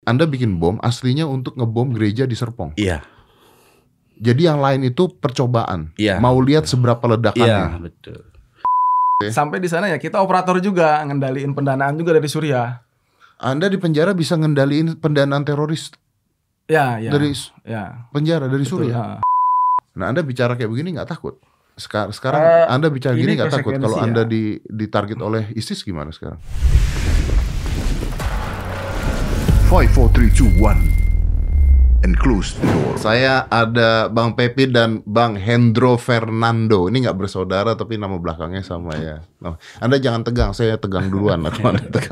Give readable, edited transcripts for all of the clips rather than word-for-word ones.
Anda bikin bom aslinya untuk ngebom gereja di Serpong. Iya. Jadi yang lain itu percobaan. Iya. Mau lihat seberapa ledakannya. Iya, betul. Sampai di sana ya kita operator juga, ngendaliin pendanaan juga dari Suriah. Anda di penjara bisa ngendaliin pendanaan teroris Ya. dari penjara dari Betul, Suriah. Nah, Anda bicara kayak begini nggak takut? Sekarang Anda bicara gini nggak takut kalau Anda ditarget oleh ISIS gimana sekarang? 5, 4, 3, 2, 1 and close the door. Saya ada Bang Pepi dan Bang Hendro Fernando. Ini nggak bersaudara tapi nama belakangnya sama ya. Nah, Anda jangan tegang, saya tegang duluan atau Anda tegang.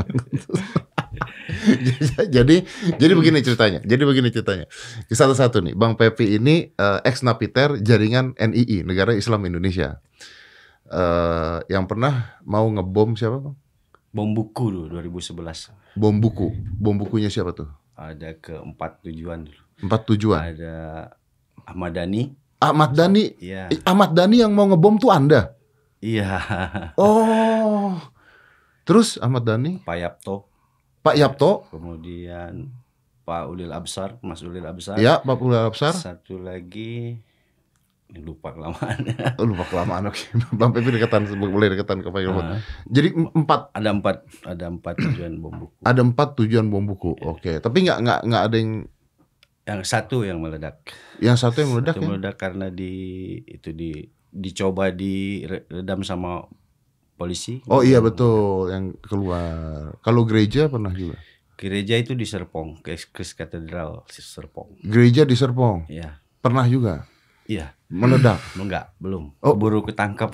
jadi begini ceritanya. Satu-satu nih, Bang Pepi ini ex napiter jaringan NII, Negara Islam Indonesia. Yang pernah mau ngebom siapa, Bang? Bom buku dulu 2011. Bom bukunya siapa tuh? Ada ke 4 tujuan dulu. 4 tujuan. Ada Ahmad Dhani. Ahmad Dhani. Iya. Ahmad Dhani yang mau ngebom tuh Anda? Iya. Oh. Terus Ahmad Dhani? Pak Yapto. Kemudian Pak Ulil Absar, Mas Ulil Absar. Ya, Pak Ulil Absar. Satu lagi lupa kelamaannya. Lupa kelamaan, oke. Bang Pepi boleh dekatan ke Pak Ilham. Jadi 4. Ada 4 tujuan bom buku. Ada 4 tujuan bom buku. Oke. Tapi nggak ada yang. Yang satu yang meledak. Yang satu yang meledak. Satu meledak karena dicoba diredam sama polisi. Oh iya betul, yang keluar. Kalau gereja pernah juga. Gereja itu di Serpong, Kris Katedral Serpong. Gereja di Serpong. Iya. Pernah juga. Iya. Meledak? Enggak, belum. Oh. Keburu ketangkap.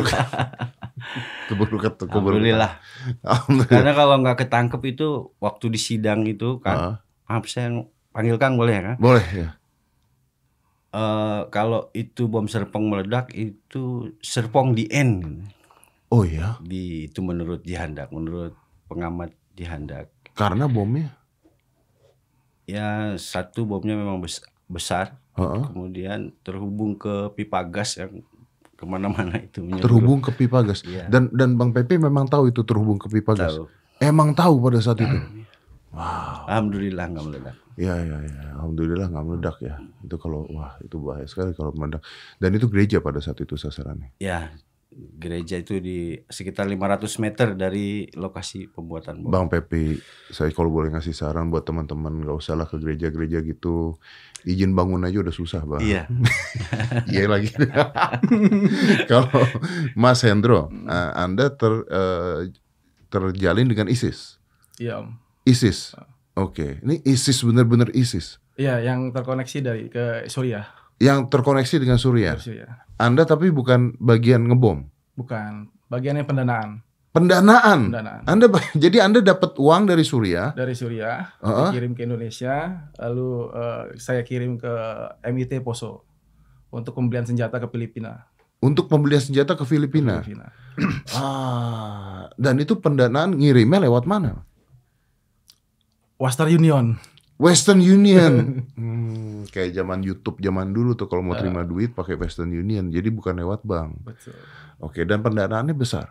Alhamdulillah. Karena kalau nggak ketangkep itu waktu di sidang itu kan, saya panggil Kang boleh ya kan? Boleh ya. Kalau itu bom Serpong meledak itu Serpong di end. Oh iya. Itu menurut Jihandak, menurut pengamat Jihandak. Karena bomnya? Ya satu bomnya memang besar. Kemudian terhubung ke pipa gas yang kemana-mana itu. Terhubung ke pipa gas. Iya. Dan Bang Pepi memang tahu itu terhubung ke pipa gas. Emang tahu pada saat itu. Wow. Alhamdulillah nggak meledak. Ya. Alhamdulillah nggak meledak ya. Itu kalau itu bahaya sekali kalau meledak. Dan itu gereja pada saat itu sasarannya. Ya. Gereja itu di sekitar 500 meter dari lokasi pembuatan bom. Bang Pepi, saya kalau boleh ngasih saran buat teman-teman, nggak usah lah ke gereja-gereja gitu. Izin bangun aja udah susah, Bang. Iya. Iya lagi. Kalau Mas Hendro, Anda terjalin dengan ISIS. Iya, Om. ISIS. Oke. Ini ISIS benar-benar ISIS. Iya, yang terkoneksi ke Suriah. Yang terkoneksi dengan Suriah. Anda tapi bukan bagian ngebom. Bukan, bagiannya pendanaan. Pendanaan. Jadi Anda dapat uang dari Suriah. Dari Suriah, dikirim ke Indonesia, lalu saya kirim ke MIT Poso untuk pembelian senjata ke Filipina. Untuk pembelian senjata ke Filipina. Dan itu pendanaan ngirimnya lewat mana? Western Union. Kayak zaman YouTube zaman dulu tuh kalau mau terima duit pakai Western Union, jadi bukan lewat bank. Betul. Oke, dan pendanaannya besar.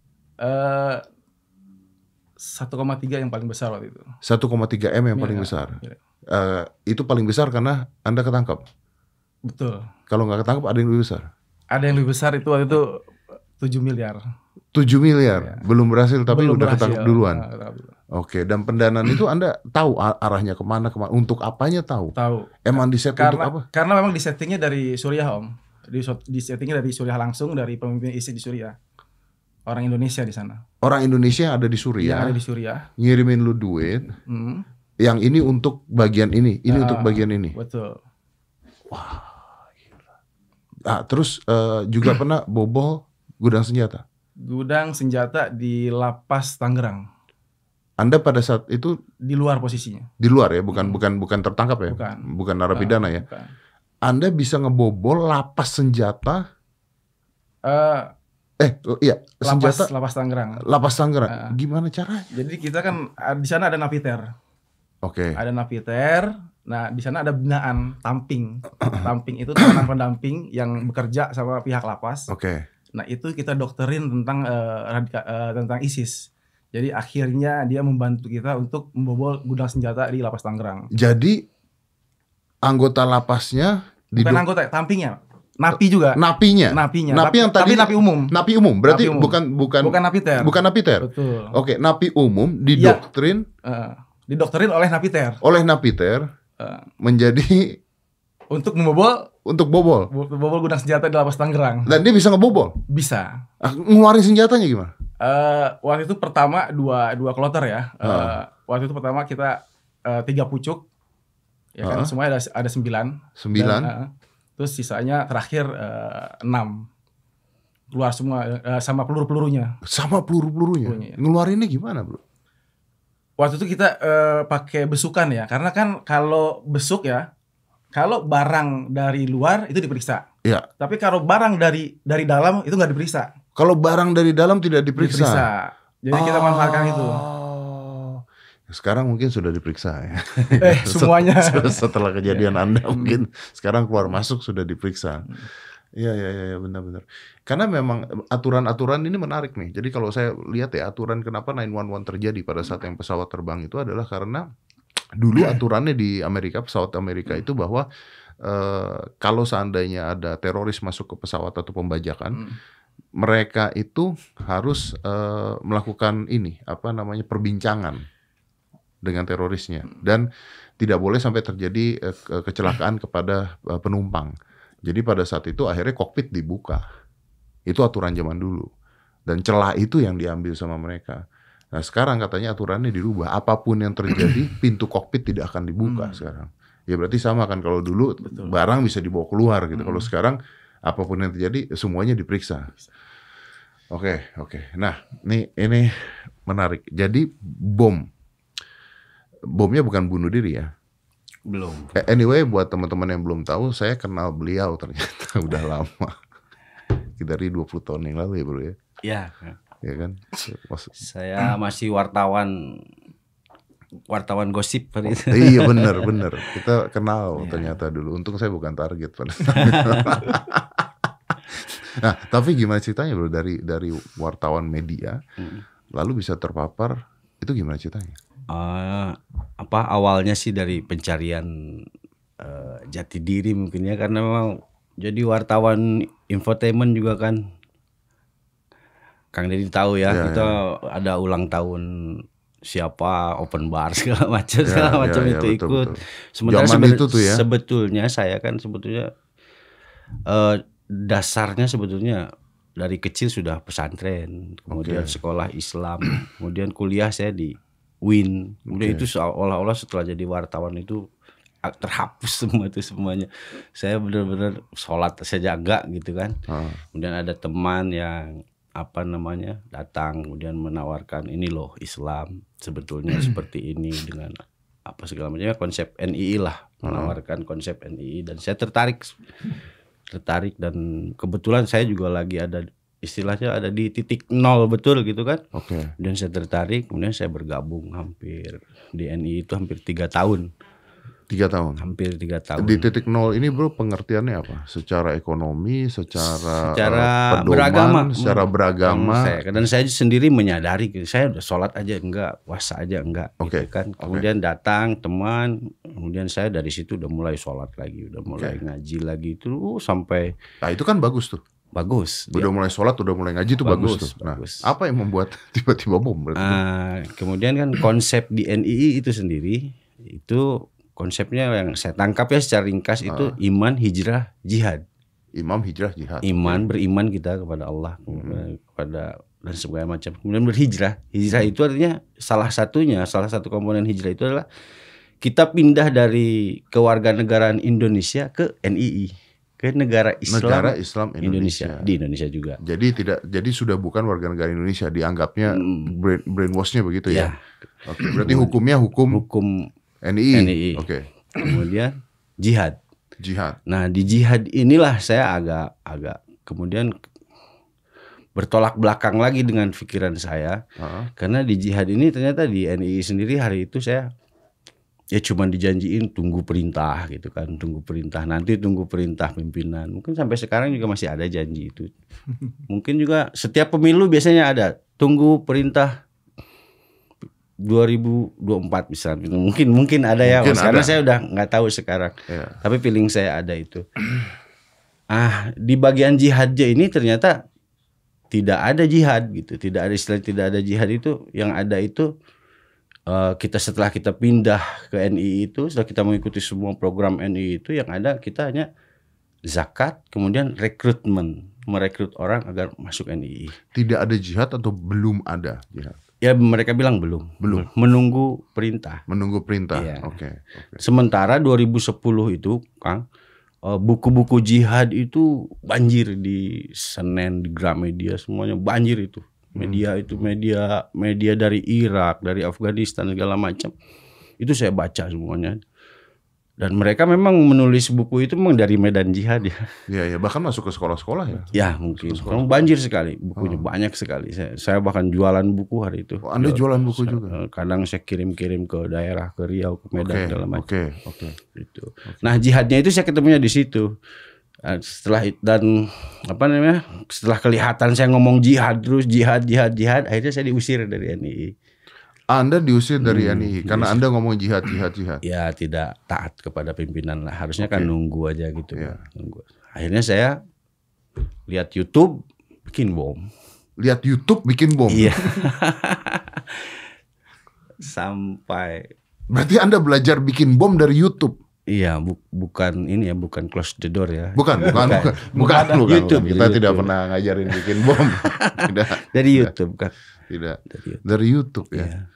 1,3 yang paling besar waktu itu. 1,3 M yang paling besar. Itu paling besar karena Anda ketangkap. Betul. Kalau nggak ketangkap ada yang lebih besar. Ada yang lebih besar itu waktu itu 7 miliar. 7 miliar, belum berhasil tapi udah ketangkap duluan. Oke, dan pendanaan itu Anda tahu arahnya kemana, untuk apanya tahu? Tahu. Emang disetting untuk apa? Karena memang disettingnya dari Suriah, Om. Disettingnya dari Suriah langsung, dari pemimpin ISIS di Suriah. Orang Indonesia di sana. Orang Indonesia yang ada di Suriah. Yang ada di Suriah. Ngirimin lu duit. Yang ini untuk bagian ini untuk bagian ini. Betul. Wah, gila. Terus juga pernah bobol gudang senjata. Gudang senjata di Lapas Tangerang. Anda pada saat itu di luar posisinya. Di luar ya, bukan tertangkap ya? Bukan narapidana ya? Bukan. Anda bisa ngebobol lapas senjata? Senjata. Lapas Tangerang. Lapas Tangerang. Gimana caranya? Jadi kita kan di sana ada napiter. Oke. Ada napiter. Nah, di sana ada binaan tamping. Tamping itu tahanan pendamping yang bekerja sama pihak lapas. Oke. Nah, itu kita dokterin tentang ISIS. Jadi akhirnya dia membantu kita untuk membobol gudang senjata di Lapas Tangerang. Jadi anggota lapasnya Bukan anggota, tampingnya. Napi juga. Napinya. Napi yang tadi tapi napi umum. Napi umum. Berarti Napi umum. bukan napiter. Bukan napiter. Betul. Oke, napi umum Iya. didoktrin Didoktrin oleh napiter. Menjadi Untuk membobol gudang senjata di Lapas Tangerang. dan dia bisa ngebobol. Bisa. Ngeluarin senjatanya gimana? Waktu itu pertama dua kloter ya. Waktu itu pertama kita 3 pucuk, ya kan, semuanya ada 9. Terus sisanya terakhir 6 keluar semua sama peluru-pelurunya. Sama peluru-pelurunya. Ngeluarinnya gimana, bro? Waktu itu kita pakai besukan ya, karena kan kalau besuk ya, kalau barang dari luar itu diperiksa. Iya. Tapi kalau barang dari dalam itu nggak diperiksa. Kalau barang dari dalam tidak diperiksa. Jadi kita manfaatkan itu. Sekarang mungkin sudah diperiksa ya. Semuanya. Setelah kejadian Anda mungkin sekarang keluar masuk sudah diperiksa. Iya benar-benar. Karena memang aturan-aturan ini menarik nih. Jadi kalau saya lihat ya, aturan kenapa 911 terjadi pada saat yang pesawat terbang itu adalah karena dulu aturannya di Amerika, pesawat Amerika itu bahwa kalau seandainya ada teroris masuk ke pesawat atau pembajakan, mereka itu harus melakukan perbincangan dengan terorisnya, dan tidak boleh sampai terjadi kecelakaan kepada penumpang. Jadi pada saat itu akhirnya kokpit dibuka. Itu aturan zaman dulu, dan celah itu yang diambil sama mereka. Nah sekarang katanya aturannya dirubah. Apapun yang terjadi, pintu kokpit tidak akan dibuka sekarang. Ya berarti sama kan, kalau dulu barang bisa dibawa keluar gitu. Kalau sekarang apapun yang terjadi semuanya diperiksa. Oke. Nah ini menarik. Jadi bomnya bukan bunuh diri ya? Belum. Anyway, buat teman-teman yang belum tahu, saya kenal beliau ternyata udah lama. Dari 20 tahun yang lalu ya bro ya? Iya. Ya kan? Saya masih wartawan gosip pada itu. Iya benar. Kita kenal ternyata dulu. Untung saya bukan target pada saat itu. Nah, tapi gimana ceritanya bro, dari wartawan media lalu bisa terpapar, itu gimana ceritanya? Awalnya sih dari pencarian jati diri mungkin ya, karena memang jadi wartawan infotainment juga kan. Kang Deddy tahu ya, kita ada ulang tahun siapa, open bar segala macam itu ikut. Betul. Sementara itu tuh ya. Sebetulnya saya kan dasarnya sebetulnya dari kecil sudah pesantren, kemudian sekolah Islam, kemudian kuliah saya di UIN. Kemudian itu seolah-olah setelah jadi wartawan itu terhapus semua itu semuanya. Saya benar-benar sholat saya jaga gitu kan. Kemudian ada teman yang datang kemudian menawarkan, ini loh Islam sebetulnya seperti ini dengan apa segala macamnya, konsep NII lah, menawarkan konsep NII, dan saya tertarik dan kebetulan saya juga lagi ada istilahnya ada di titik nol betul gitu kan. Dan saya tertarik, kemudian saya bergabung hampir di NII itu hampir 3 tahun. 3 tahun. Hampir 3 tahun. Di titik nol ini bro, pengertiannya apa? Secara ekonomi, secara beragama, secara beragama. Dan saya sendiri menyadari, saya udah sholat aja enggak, puasa aja enggak, gitu kan. Kemudian datang teman, kemudian saya dari situ udah mulai sholat lagi, udah mulai ngaji lagi itu sampai. Nah itu kan bagus tuh. Bagus. Udah mulai sholat, udah mulai ngaji tuh bagus tuh. Nah, apa yang membuat tiba-tiba bom? Kemudian kan konsep di NII itu sendiri itu konsepnya yang saya tangkap ya secara ringkas itu iman, hijrah, jihad. Iman, beriman kita kepada Allah, kepada dan segala macam. Kemudian berhijrah. Hijrah itu artinya salah satu komponen hijrah itu adalah kita pindah dari kewarganegaraan Indonesia ke NII, ke negara Islam Indonesia. Di Indonesia juga. Jadi sudah bukan warga negara Indonesia, dianggapnya brainwash-nya begitu ya. Berarti hukumnya hukum NII. Kemudian jihad. Nah di jihad inilah saya agak kemudian bertolak belakang lagi dengan pikiran saya, karena di jihad ini ternyata di NII sendiri hari itu saya ya cuma dijanjiin tunggu perintah gitu kan, nanti tunggu perintah pimpinan. Mungkin sampai sekarang juga masih ada janji itu. Mungkin juga setiap pemilu biasanya ada tunggu perintah 2024 misalnya. Mungkin ada ya. Mungkin Karena ada. saya udah nggak tahu sekarang. Ya. Tapi feeling saya ada itu. Di bagian jihadnya ini ternyata tidak ada jihad gitu. Tidak ada istilah tidak ada jihad itu. Yang ada itu setelah kita pindah ke NII itu, setelah kita mengikuti semua program NII itu, yang ada kita hanya zakat, kemudian rekrutmen, merekrut orang agar masuk NII. Tidak ada jihad atau belum ada jihad? Ya mereka bilang belum. Menunggu perintah. Menunggu perintah. Iya. Oke. Sementara 2010 itu, Kang, buku-buku jihad itu banjir di Senen, di Gramedia, semuanya banjir itu. Media itu media dari Irak, dari Afghanistan segala macam. Itu saya baca semuanya. Dan mereka memang menulis buku itu memang dari medan jihad ya. Iya, bahkan masuk ke sekolah-sekolah ya. Ya mungkin. Memang banjir sekali bukunya, banyak sekali. Saya bahkan jualan buku hari itu. Oh, Anda jualan buku juga? Kadang saya kirim-kirim ke daerah, ke Riau, ke Medan segala macam. Oke. Gitu. Nah jihadnya itu saya ketemunya di situ. Setelah kelihatan saya ngomong jihad terus jihad, akhirnya saya diusir dari NII. Anda diusir dari NII karena Anda ngomong jihad. Ya tidak taat kepada pimpinan lah. Harusnya kan nunggu aja gitu. Nunggu. Akhirnya saya lihat YouTube bikin bom. Lihat YouTube bikin bom. Iya. Sampai. Berarti Anda belajar bikin bom dari YouTube. Iya, bukan ini ya, bukan close the door ya. Bukan. YouTube. Kita tidak pernah ngajarin bikin bom. Tidak. Dari YouTube kan. Tidak. Dari YouTube ya. Iya.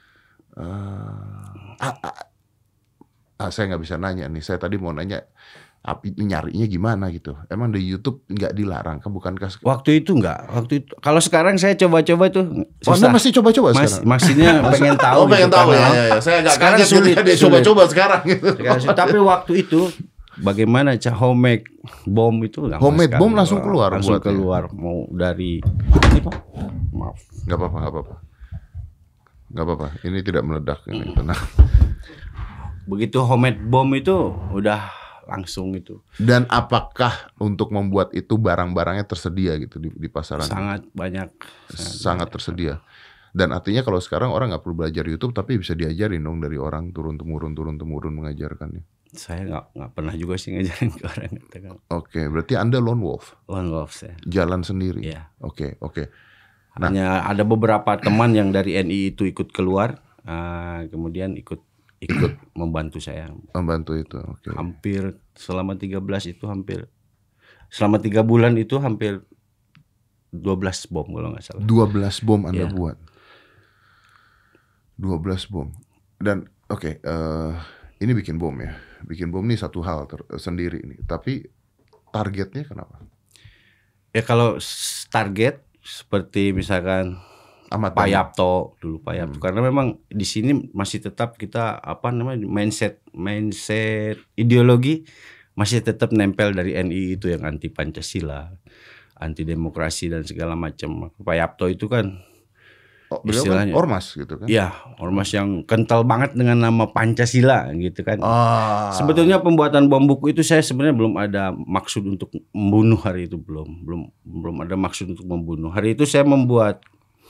Saya nggak bisa nanya nih. Saya tadi mau nanya nyarinya gimana gitu. Emang di YouTube nggak dilarang kan? Bukankah Waktu itu enggak. Kalau sekarang saya coba-coba itu susah. Anda masih coba-coba sekarang? Maksudnya pengen tahu. Pengen gitu, tahu karena ya. Saya nggak sekarang kaget sulit, ketika dia coba-coba sekarang gitu. Tapi waktu itu bagaimana homemade bom itu gampang Homemade sekali. bom langsung keluar Langsung buatnya. keluar. Mau dari ini Pak. Maaf. Nggak apa-apa. Ini tidak meledak. Ini tenang. Begitu homemade bom itu udah langsung itu. Dan apakah untuk membuat itu barang-barangnya tersedia gitu di pasaran? Sangat banyak. Sangat tersedia. Dan artinya kalau sekarang orang nggak perlu belajar YouTube tapi bisa diajarin dong dari orang turun-temurun mengajarkannya. Saya nggak pernah juga sih ngajarin ke orang. Oke, berarti Anda lone wolf. Lone wolf saya. Jalan sendiri. Iya. Oke. Hanya ada beberapa teman yang dari NII itu ikut keluar, kemudian ikut membantu saya. Membantu itu. Oke. Hampir selama 3 bulan itu hampir 12 bom kalau nggak salah. 12 bom Anda Iya. buat. 12 bom. Dan ini bikin bom ya. Bikin bom ini satu hal sendiri nih. Tapi targetnya kenapa? Ya kalau target seperti misalkan Pak Yapto dulu Pak Yapto, karena memang di sini masih tetap kita mindset ideologi masih tetap nempel dari NII itu yang anti Pancasila, anti demokrasi dan segala macam. Pak Yapto itu kan istilahnya ormas gitu kan? Iya, ormas yang kental banget dengan nama Pancasila gitu kan. Sebetulnya pembuatan bom buku itu saya sebenarnya belum ada maksud untuk membunuh hari itu, belum ada maksud untuk membunuh. Hari itu saya membuat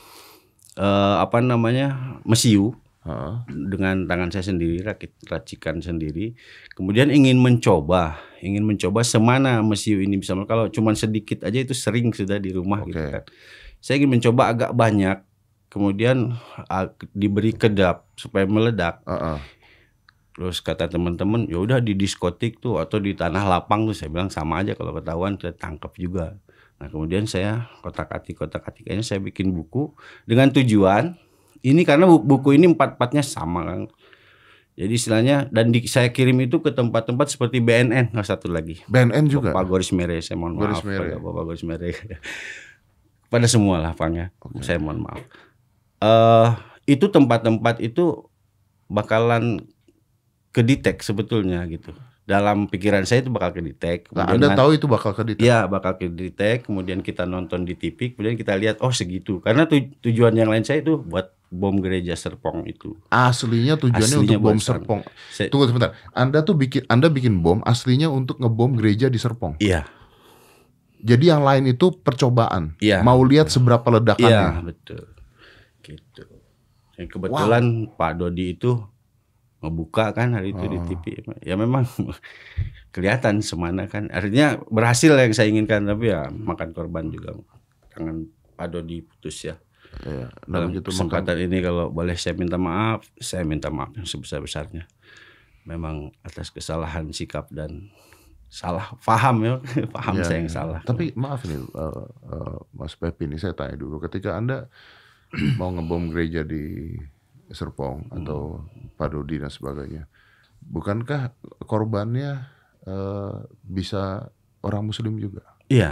mesiu dengan tangan saya sendiri, racikan sendiri. Kemudian ingin mencoba semana mesiu ini bisa. Kalau cuma sedikit aja itu sering sudah di rumah gitu kan. Saya ingin mencoba agak banyak. Kemudian diberi kedap supaya meledak. Terus kata teman-teman, ya udah di diskotik tuh atau di tanah lapang tuh. Saya bilang sama aja, kalau ketahuan saya tangkap juga. Nah kemudian saya kotak-atik akhirnya saya bikin buku dengan tujuan ini, karena buku ini 4-4-nya sama kan. Jadi istilahnya, dan saya kirim itu ke tempat-tempat seperti BNN, satu lagi. BNN juga. Bapak Goris Mere, saya mohon maaf. Bapak Goris Mere. Pada semua lah Pangnya. Saya mohon maaf. Itu tempat-tempat itu bakalan kedetek sebetulnya gitu. Dalam pikiran saya itu bakal kedetek. Nah, Anda tahu itu bakal kedetek? Iya, bakal kedetek. Kemudian kita nonton di TV, kemudian kita lihat segitu. Karena tujuan yang lain saya itu buat bom gereja Serpong itu. Aslinya tujuannya untuk bom Serpong. Tunggu sebentar. Anda bikin bom aslinya untuk ngebom gereja di Serpong. Iya. Jadi yang lain itu percobaan. Iya. Mau lihat seberapa ledakannya. Iya, betul. Gitu. Yang kebetulan Pak Dodi itu ngebuka kan hari itu di TV. Ya memang kelihatan semana kan. Artinya berhasil yang saya inginkan, tapi ya makan korban juga. Tangan Pak Dodi putus ya. Ya, Dalam kesempatan ini kalau boleh saya minta maaf yang sebesar-besarnya. Memang atas kesalahan sikap dan salah paham ya, saya yang salah. Tapi maaf nih Mas Pepi, ini saya tanya dulu, ketika Anda mau ngebom gereja di Serpong atau Pak Dodi dan sebagainya, bukankah korbannya bisa orang Muslim juga? Iya,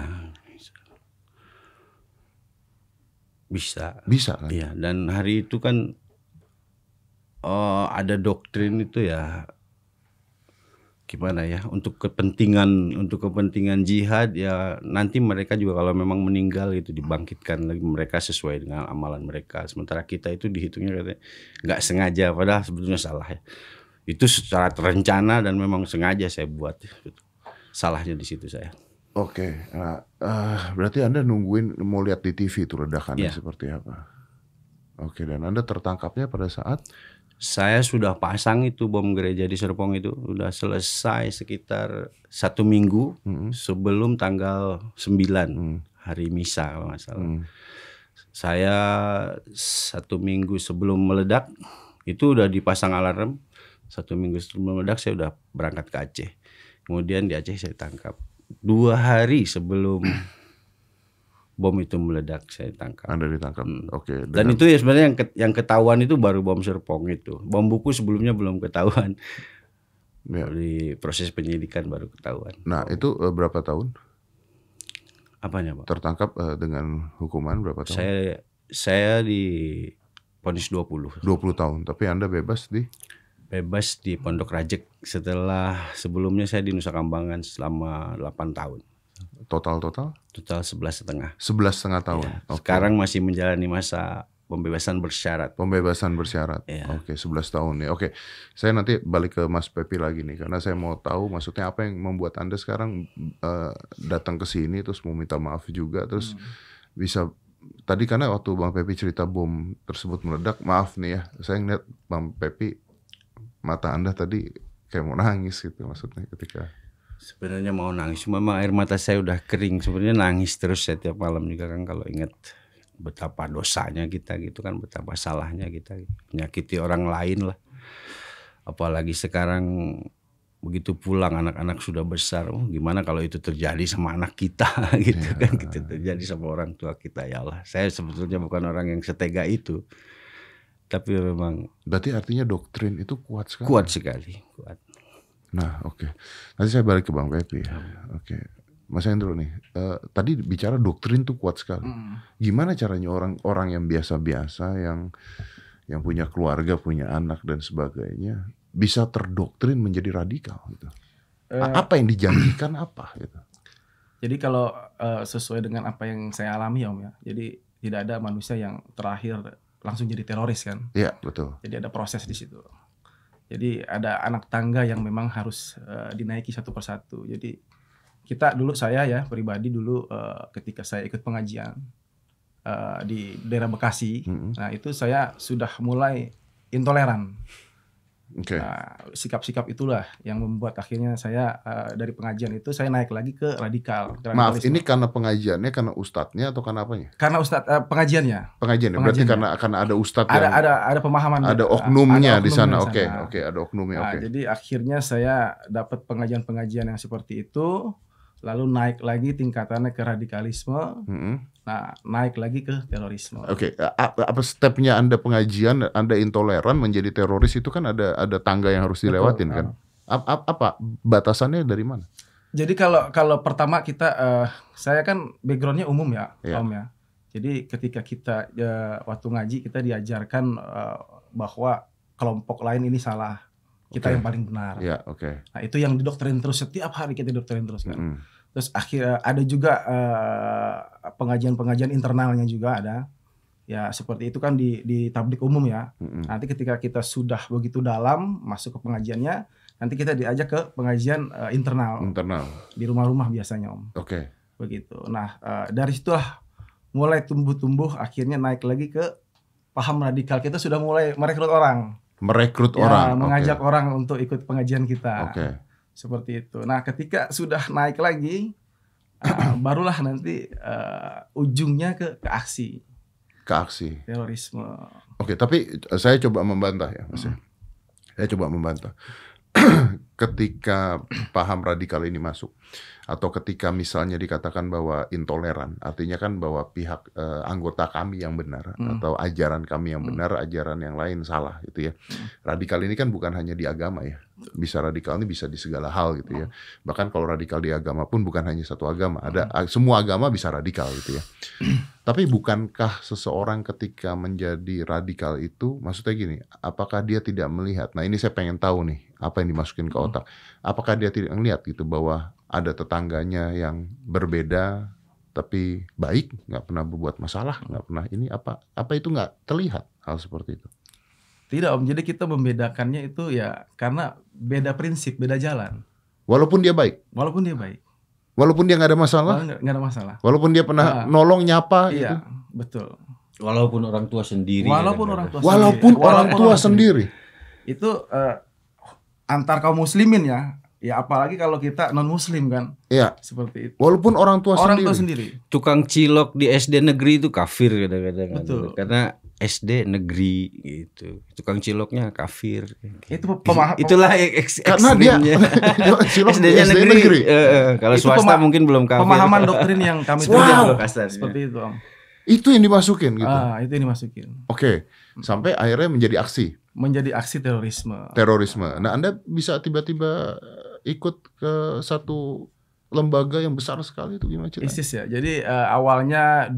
bisa kan? Iya, dan hari itu kan ada doktrin itu ya, gimana ya, untuk kepentingan jihad ya, nanti mereka juga kalau memang meninggal itu dibangkitkan lagi mereka sesuai dengan amalan mereka, sementara kita itu dihitungnya katanya nggak sengaja, padahal sebetulnya salah ya. Itu secara terencana dan memang sengaja saya buat. Salahnya di situ saya. Oke, nah, berarti Anda nungguin mau lihat di TV itu ledakannya seperti apa? Oke, dan Anda tertangkapnya pada saat? Saya sudah pasang itu bom gereja di Serpong itu, udah selesai sekitar 1 minggu sebelum tanggal 9 hari misa kalau nggak salah. Saya 1 minggu sebelum meledak itu udah dipasang alarm. 1 minggu sebelum meledak saya udah berangkat ke Aceh. Kemudian di Aceh saya tangkap. 2 hari sebelum bom itu meledak saya tangkap. Anda ditangkap. Oke. Dan itu ya sebenarnya yang ketahuan itu baru bom Serpong itu. Bom Buku sebelumnya belum ketahuan. Ya. Di proses penyidikan baru ketahuan. Nah, itu berapa tahun? Apanya, Pak? Tertangkap dengan hukuman berapa tahun? Saya di vonis 20. 20 tahun, tapi Anda bebas di Pondok Rajek sebelumnya saya di Nusa Kambangan selama 8 tahun. Total 11,5. 11,5 tahun. Ya, okay. Sekarang masih menjalani masa pembebasan bersyarat. Ya. Oke, 11 tahun ya. Oke. Saya nanti balik ke Mas Pepi lagi nih, karena saya mau tahu maksudnya apa yang membuat Anda sekarang datang ke sini terus mau minta maaf juga, terus bisa tadi karena waktu Bang Pepi cerita bom tersebut meledak, maaf nih ya, saya ngeliat Bang Pepi mata Anda tadi kayak mau nangis gitu maksudnya ketika. Sebenarnya mau nangis, cuma air mata saya udah kering. Sebenarnya nangis terus setiap malam juga kan kalau ingat betapa dosanya kita gitu kan, betapa salahnya kita menyakiti orang lain lah. Apalagi sekarang begitu pulang anak-anak sudah besar, gimana kalau itu terjadi sama anak kita gitu kan, gitu terjadi sama orang tua kita. Ya Allah, saya sebetulnya bukan orang yang setega itu. Tapi memang. Berarti artinya doktrin itu kuat sekali. Kuat sekali. Nah, oke. Nanti saya balik ke Bang Pepi. Oke. Mas Hendro nih, tadi bicara doktrin tuh kuat sekali. Gimana caranya orang yang biasa-biasa yang punya keluarga, punya anak dan sebagainya bisa terdoktrin menjadi radikal gitu? Apa yang dijanjikan apa gitu? Jadi kalau sesuai dengan apa yang saya alami ya Om ya. Jadi tidak ada manusia yang terakhir langsung jadi teroris kan? Iya, betul. Jadi ada proses di situ. Jadi ada anak tangga yang memang harus dinaiki satu persatu. Jadi saya ya pribadi dulu ketika saya ikut pengajian di daerah Bekasi, nah itu saya sudah mulai intoleran. Okay. Nah, sikap-sikap itulah yang membuat akhirnya saya dari pengajian itu saya naik lagi ke radikal. Maaf, ini karena pengajiannya, karena ustadznya atau karena apanya? Karena pengajiannya. Pengajiannya. Berarti karena ada ustadz yang ada pemahaman. Ada oknumnya di sana. Oke, ada oknumnya. Nah, jadi akhirnya saya dapat pengajian-pengajian yang seperti itu, lalu naik lagi tingkatannya ke radikalisme. Nah, naik lagi ke terorisme. Oke, apa stepnya Anda pengajian, Anda intoleran menjadi teroris itu kan ada tangga yang harus dilewatin. Betul, kan? Apa batasannya dari mana? Jadi kalau pertama kita, saya kan backgroundnya umum ya, Om ya. Jadi ketika kita waktu ngaji kita diajarkan bahwa kelompok lain ini salah, kita yang paling benar. Nah itu yang didoktrin terus, setiap hari kita didoktrin terus kan. Terus akhirnya ada juga pengajian-pengajian internalnya juga ada. Ya seperti itu kan di tablik umum ya. Nanti ketika kita sudah begitu dalam masuk ke pengajiannya, nanti kita diajak ke pengajian internal. Di rumah-rumah biasanya Om. Oke. Begitu. Nah dari situlah mulai tumbuh-tumbuh, akhirnya naik lagi ke paham radikal, kita sudah mulai merekrut orang. Merekrut Ya, orang. mengajak orang untuk ikut pengajian kita. Oke. Seperti itu. Nah, ketika sudah naik lagi, barulah nanti ujungnya ke aksi Ke aksi. terorisme. Oke, tapi saya coba membantah ya, Mas. Saya coba membantah. Ketika paham radikal ini masuk, atau ketika misalnya dikatakan bahwa intoleran, artinya kan bahwa pihak anggota kami yang benar atau ajaran kami yang benar, ajaran yang lain salah gitu ya. Radikal ini kan bukan hanya di agama ya. Bisa radikal ini bisa di segala hal gitu ya. Bahkan kalau radikal di agama pun bukan hanya satu agama, ada semua agama bisa radikal gitu ya. Tapi bukankah seseorang ketika menjadi radikal itu, maksudnya gini, apakah dia tidak melihat? Nah, ini saya pengen tahu nih, apa yang dimasukin ke otak. Apakah dia tidak melihat gitu bahwa ada tetangganya yang berbeda tapi baik, nggak pernah berbuat masalah, nggak pernah ini, apa itu nggak terlihat hal seperti itu? Tidak Om, jadi kita membedakannya itu ya karena beda prinsip, beda jalan. Walaupun dia baik, Walaupun dia baik, walaupun dia nggak ada masalah, nggak ada masalah. walaupun dia pernah nolong nyapa, Iya, gitu. betul. Walaupun orang tua sendiri. Walaupun orang tua Walaupun sendiri. orang tua sendiri. Itu antar kaum muslimin ya. Ya apalagi kalau kita non muslim kan. Iya. Seperti itu. Walaupun orang tua Orang sendiri. tua sendiri. Tukang cilok di SD negeri itu kafir kadang-kadang. Betul. Karena SD negeri gitu. Tukang ciloknya kafir. Itu pemahaman. Itulah Karena dia cilok di SD-nya SD negeri. negeri. Kalau Itu swasta mungkin belum kafir. pemahaman doktrin yang kami Wow. terima. Seperti itu Om. Itu yang dimasukin gitu. Itu yang dimasukin. Oke. Sampai akhirnya menjadi aksi Menjadi aksi terorisme. terorisme. Nah, Anda bisa tiba-tiba ikut ke satu lembaga yang besar sekali itu gimana ceritanya? ISIS ya. Jadi awalnya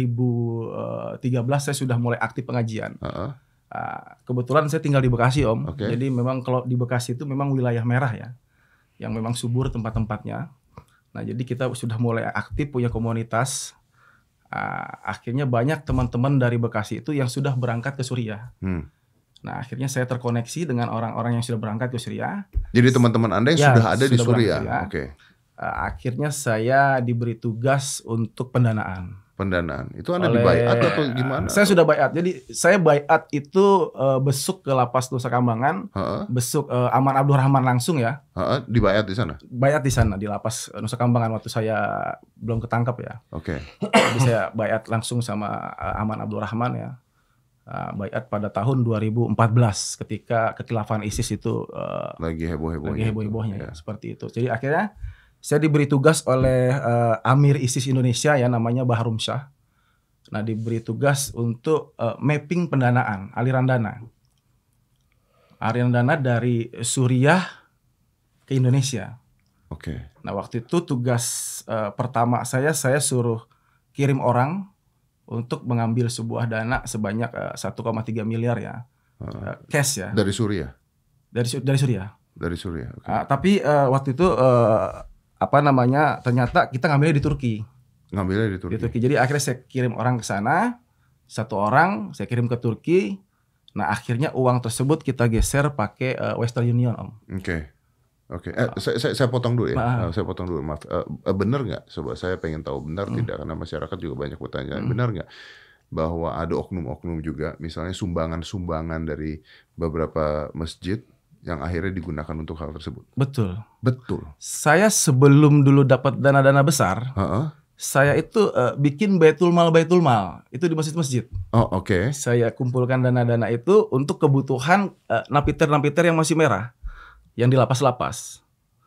2013 saya sudah mulai aktif pengajian. Kebetulan saya tinggal di Bekasi Om. Oke. Jadi memang kalau di Bekasi itu memang wilayah merah ya, yang memang subur tempat-tempatnya. Nah jadi kita sudah mulai aktif punya komunitas. Akhirnya banyak teman-teman dari Bekasi itu yang sudah berangkat ke Suriah. Nah akhirnya saya terkoneksi dengan orang-orang yang sudah berangkat ke Suriah. Jadi teman-teman Anda yang Ya, sudah ada di sudah Suriah. berangkat, ya. Oke. Akhirnya saya diberi tugas untuk pendanaan. Pendanaan. Itu Anda dibayat atau gimana? Saya sudah bayat. Jadi saya bayat itu besuk ke Lapas Nusa Kambangan, besuk Aman Abdurrahman langsung ya. Dibayat di sana. Bayat di sana di Lapas Nusa Kambangan waktu saya belum ketangkap ya. Oke. Jadi saya bayat langsung sama Aman Abdurrahman ya. Bayat pada tahun 2014 ketika kekhilafan ISIS itu Lagi heboh-hebohnya. lagi heboh-hebohnya Ya. ya, seperti itu. Jadi akhirnya saya diberi tugas oleh Amir ISIS Indonesia ya namanya Bahrum Shah. Nah, diberi tugas untuk mapping pendanaan, aliran dana. Aliran dana dari Suriah ke Indonesia. Oke. Nah, waktu itu tugas pertama saya suruh kirim orang untuk mengambil sebuah dana sebanyak 1,3 miliar ya. Cash ya. Dari Suriah. Dari Suriah. Dari Suriah. Oke. Tapi waktu itu ternyata kita ngambilnya di Turki. Ngambilnya di Di Turki. Turki. Jadi akhirnya saya kirim orang ke sana, satu orang saya kirim ke Turki. Nah akhirnya uang tersebut kita geser pakai Western Union Om. Oke. Oke. Saya potong dulu ya. Maaf. Saya potong dulu. Maaf. Benar nggak? Coba saya pengen tahu benar tidak karena masyarakat juga banyak bertanya. Benar nggak bahwa ada oknum-oknum juga, misalnya sumbangan-sumbangan dari beberapa masjid yang akhirnya digunakan untuk hal tersebut? Betul. Betul. Saya sebelum dulu dapat dana-dana besar, saya itu bikin baitul mal itu di masjid-masjid. Oh oke. Saya kumpulkan dana-dana itu untuk kebutuhan napiter-napiter yang masih merah, yang di lapas-lapas,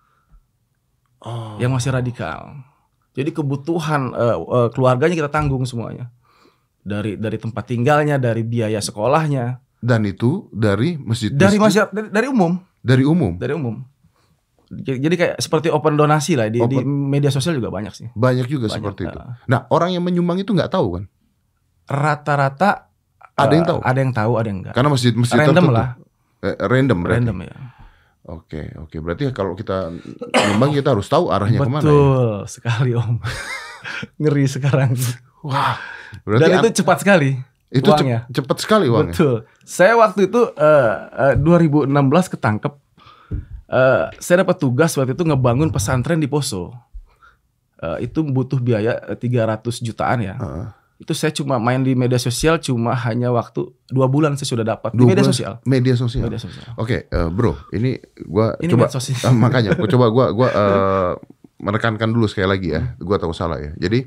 yang masih radikal. Jadi kebutuhan keluarganya kita tanggung semuanya, dari tempat tinggalnya, dari biaya sekolahnya. Dan itu dari masjid. Dari umum. Dari umum. Dari umum. Jadi kayak seperti open donasi lah di media sosial juga banyak sih. Banyak juga seperti itu. Nah, orang yang menyumbang itu nggak tahu kan? Rata-rata ada yang tahu. Ada yang tahu, ada yang enggak. Karena masjid-masjid random tertentu. lah. Random berarti. Random ya. Oke. Berarti kalau kita nyumbang kita harus tahu arahnya kemana. Betul sekali Om. Ngeri sekarang. Wah. Berarti Dan itu cepat sekali. Itu uangnya. cepat sekali uangnya. Betul. Saya waktu itu 2016 ketangkep. Saya dapat tugas waktu itu ngebangun pesantren di Poso. Itu butuh biaya 300 jutaan ya. Itu saya cuma main di media sosial cuma hanya waktu 2 bulan saya sudah dapat di media sosial. Media sosial. Oke, bro, ini gua coba makanya gua coba gua menekankan dulu sekali lagi ya. Gua tahu salah ya. Jadi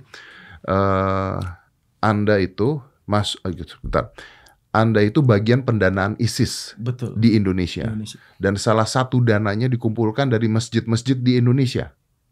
Anda itu bentar. Anda itu bagian pendanaan ISIS. Betul. Di Indonesia. Dan salah satu dananya dikumpulkan dari masjid-masjid di Indonesia.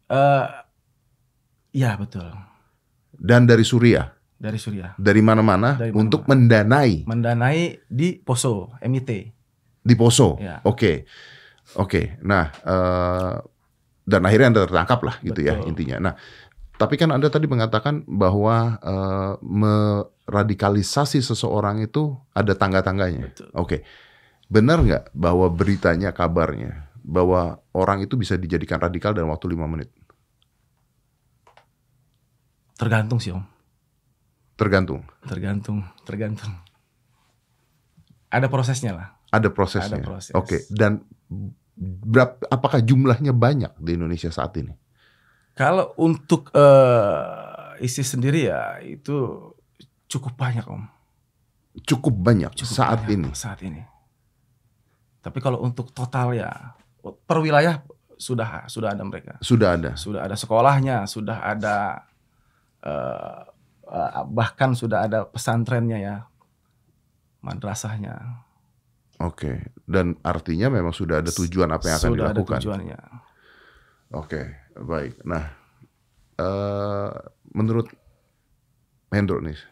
Ya, betul. Dan dari Suriah. Dari mana-mana untuk mendanai di Poso, MIT. Di Poso. Ya. Oke. Nah, dan akhirnya Anda tertangkap lah gitu. Betul. Ya intinya. Nah, tapi kan Anda tadi mengatakan bahwa meradikalisasi seseorang itu ada tangga-tangganya. Oke. Benar nggak bahwa beritanya, kabarnya bahwa orang itu bisa dijadikan radikal dalam waktu 5 menit? Tergantung sih, Om. Tergantung. Ada prosesnya lah. Ada prosesnya. Oke. Dan apakah jumlahnya banyak di Indonesia saat ini? Kalau untuk ISIS sendiri ya itu cukup banyak, Om. Cukup banyak saat ini. Tapi kalau untuk total ya per wilayah sudah ada mereka. Sudah ada sekolahnya, sudah ada bahkan sudah ada pesantrennya ya, madrasahnya. Oke. Dan artinya memang sudah ada tujuan apa yang akan dilakukan. Sudah ada tujuannya. Oke, baik. Nah, menurut Hendro nih,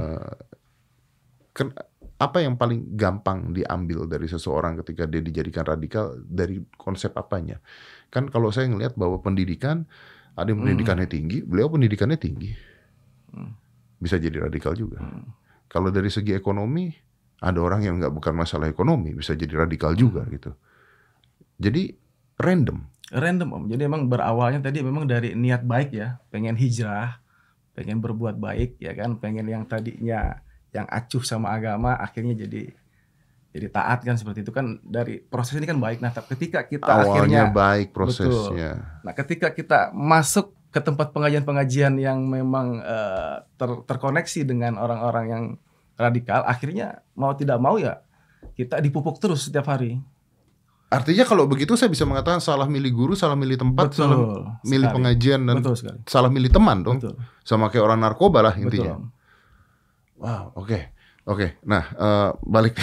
apa yang paling gampang diambil dari seseorang ketika dia dijadikan radikal dari konsep apanya? Kan kalau saya ngelihat bahwa pendidikan, ada yang pendidikannya tinggi, beliau pendidikannya tinggi. Bisa jadi radikal juga. Kalau dari segi ekonomi, ada orang yang bukan masalah ekonomi, bisa jadi radikal juga gitu. Jadi random, Om. Jadi emang berawalnya tadi memang dari niat baik ya, pengen hijrah, pengen berbuat baik ya kan, pengen yang tadinya yang acuh sama agama akhirnya jadi taat kan, seperti itu kan, dari proses ini kan baik. Nah, ketika kita awalnya akhirnya baik prosesnya. Betul. Nah, ketika kita masuk ke tempat pengajian-pengajian yang memang terkoneksi dengan orang-orang yang radikal, akhirnya mau tidak mau ya kita dipupuk terus setiap hari. Artinya kalau begitu saya bisa mengatakan salah milih guru, salah milih tempat, salah milih pengajian, dan salah milih teman dong. Betul. Sama kayak orang narkoba lah intinya. Betul. Wow, oke. Nah, balik.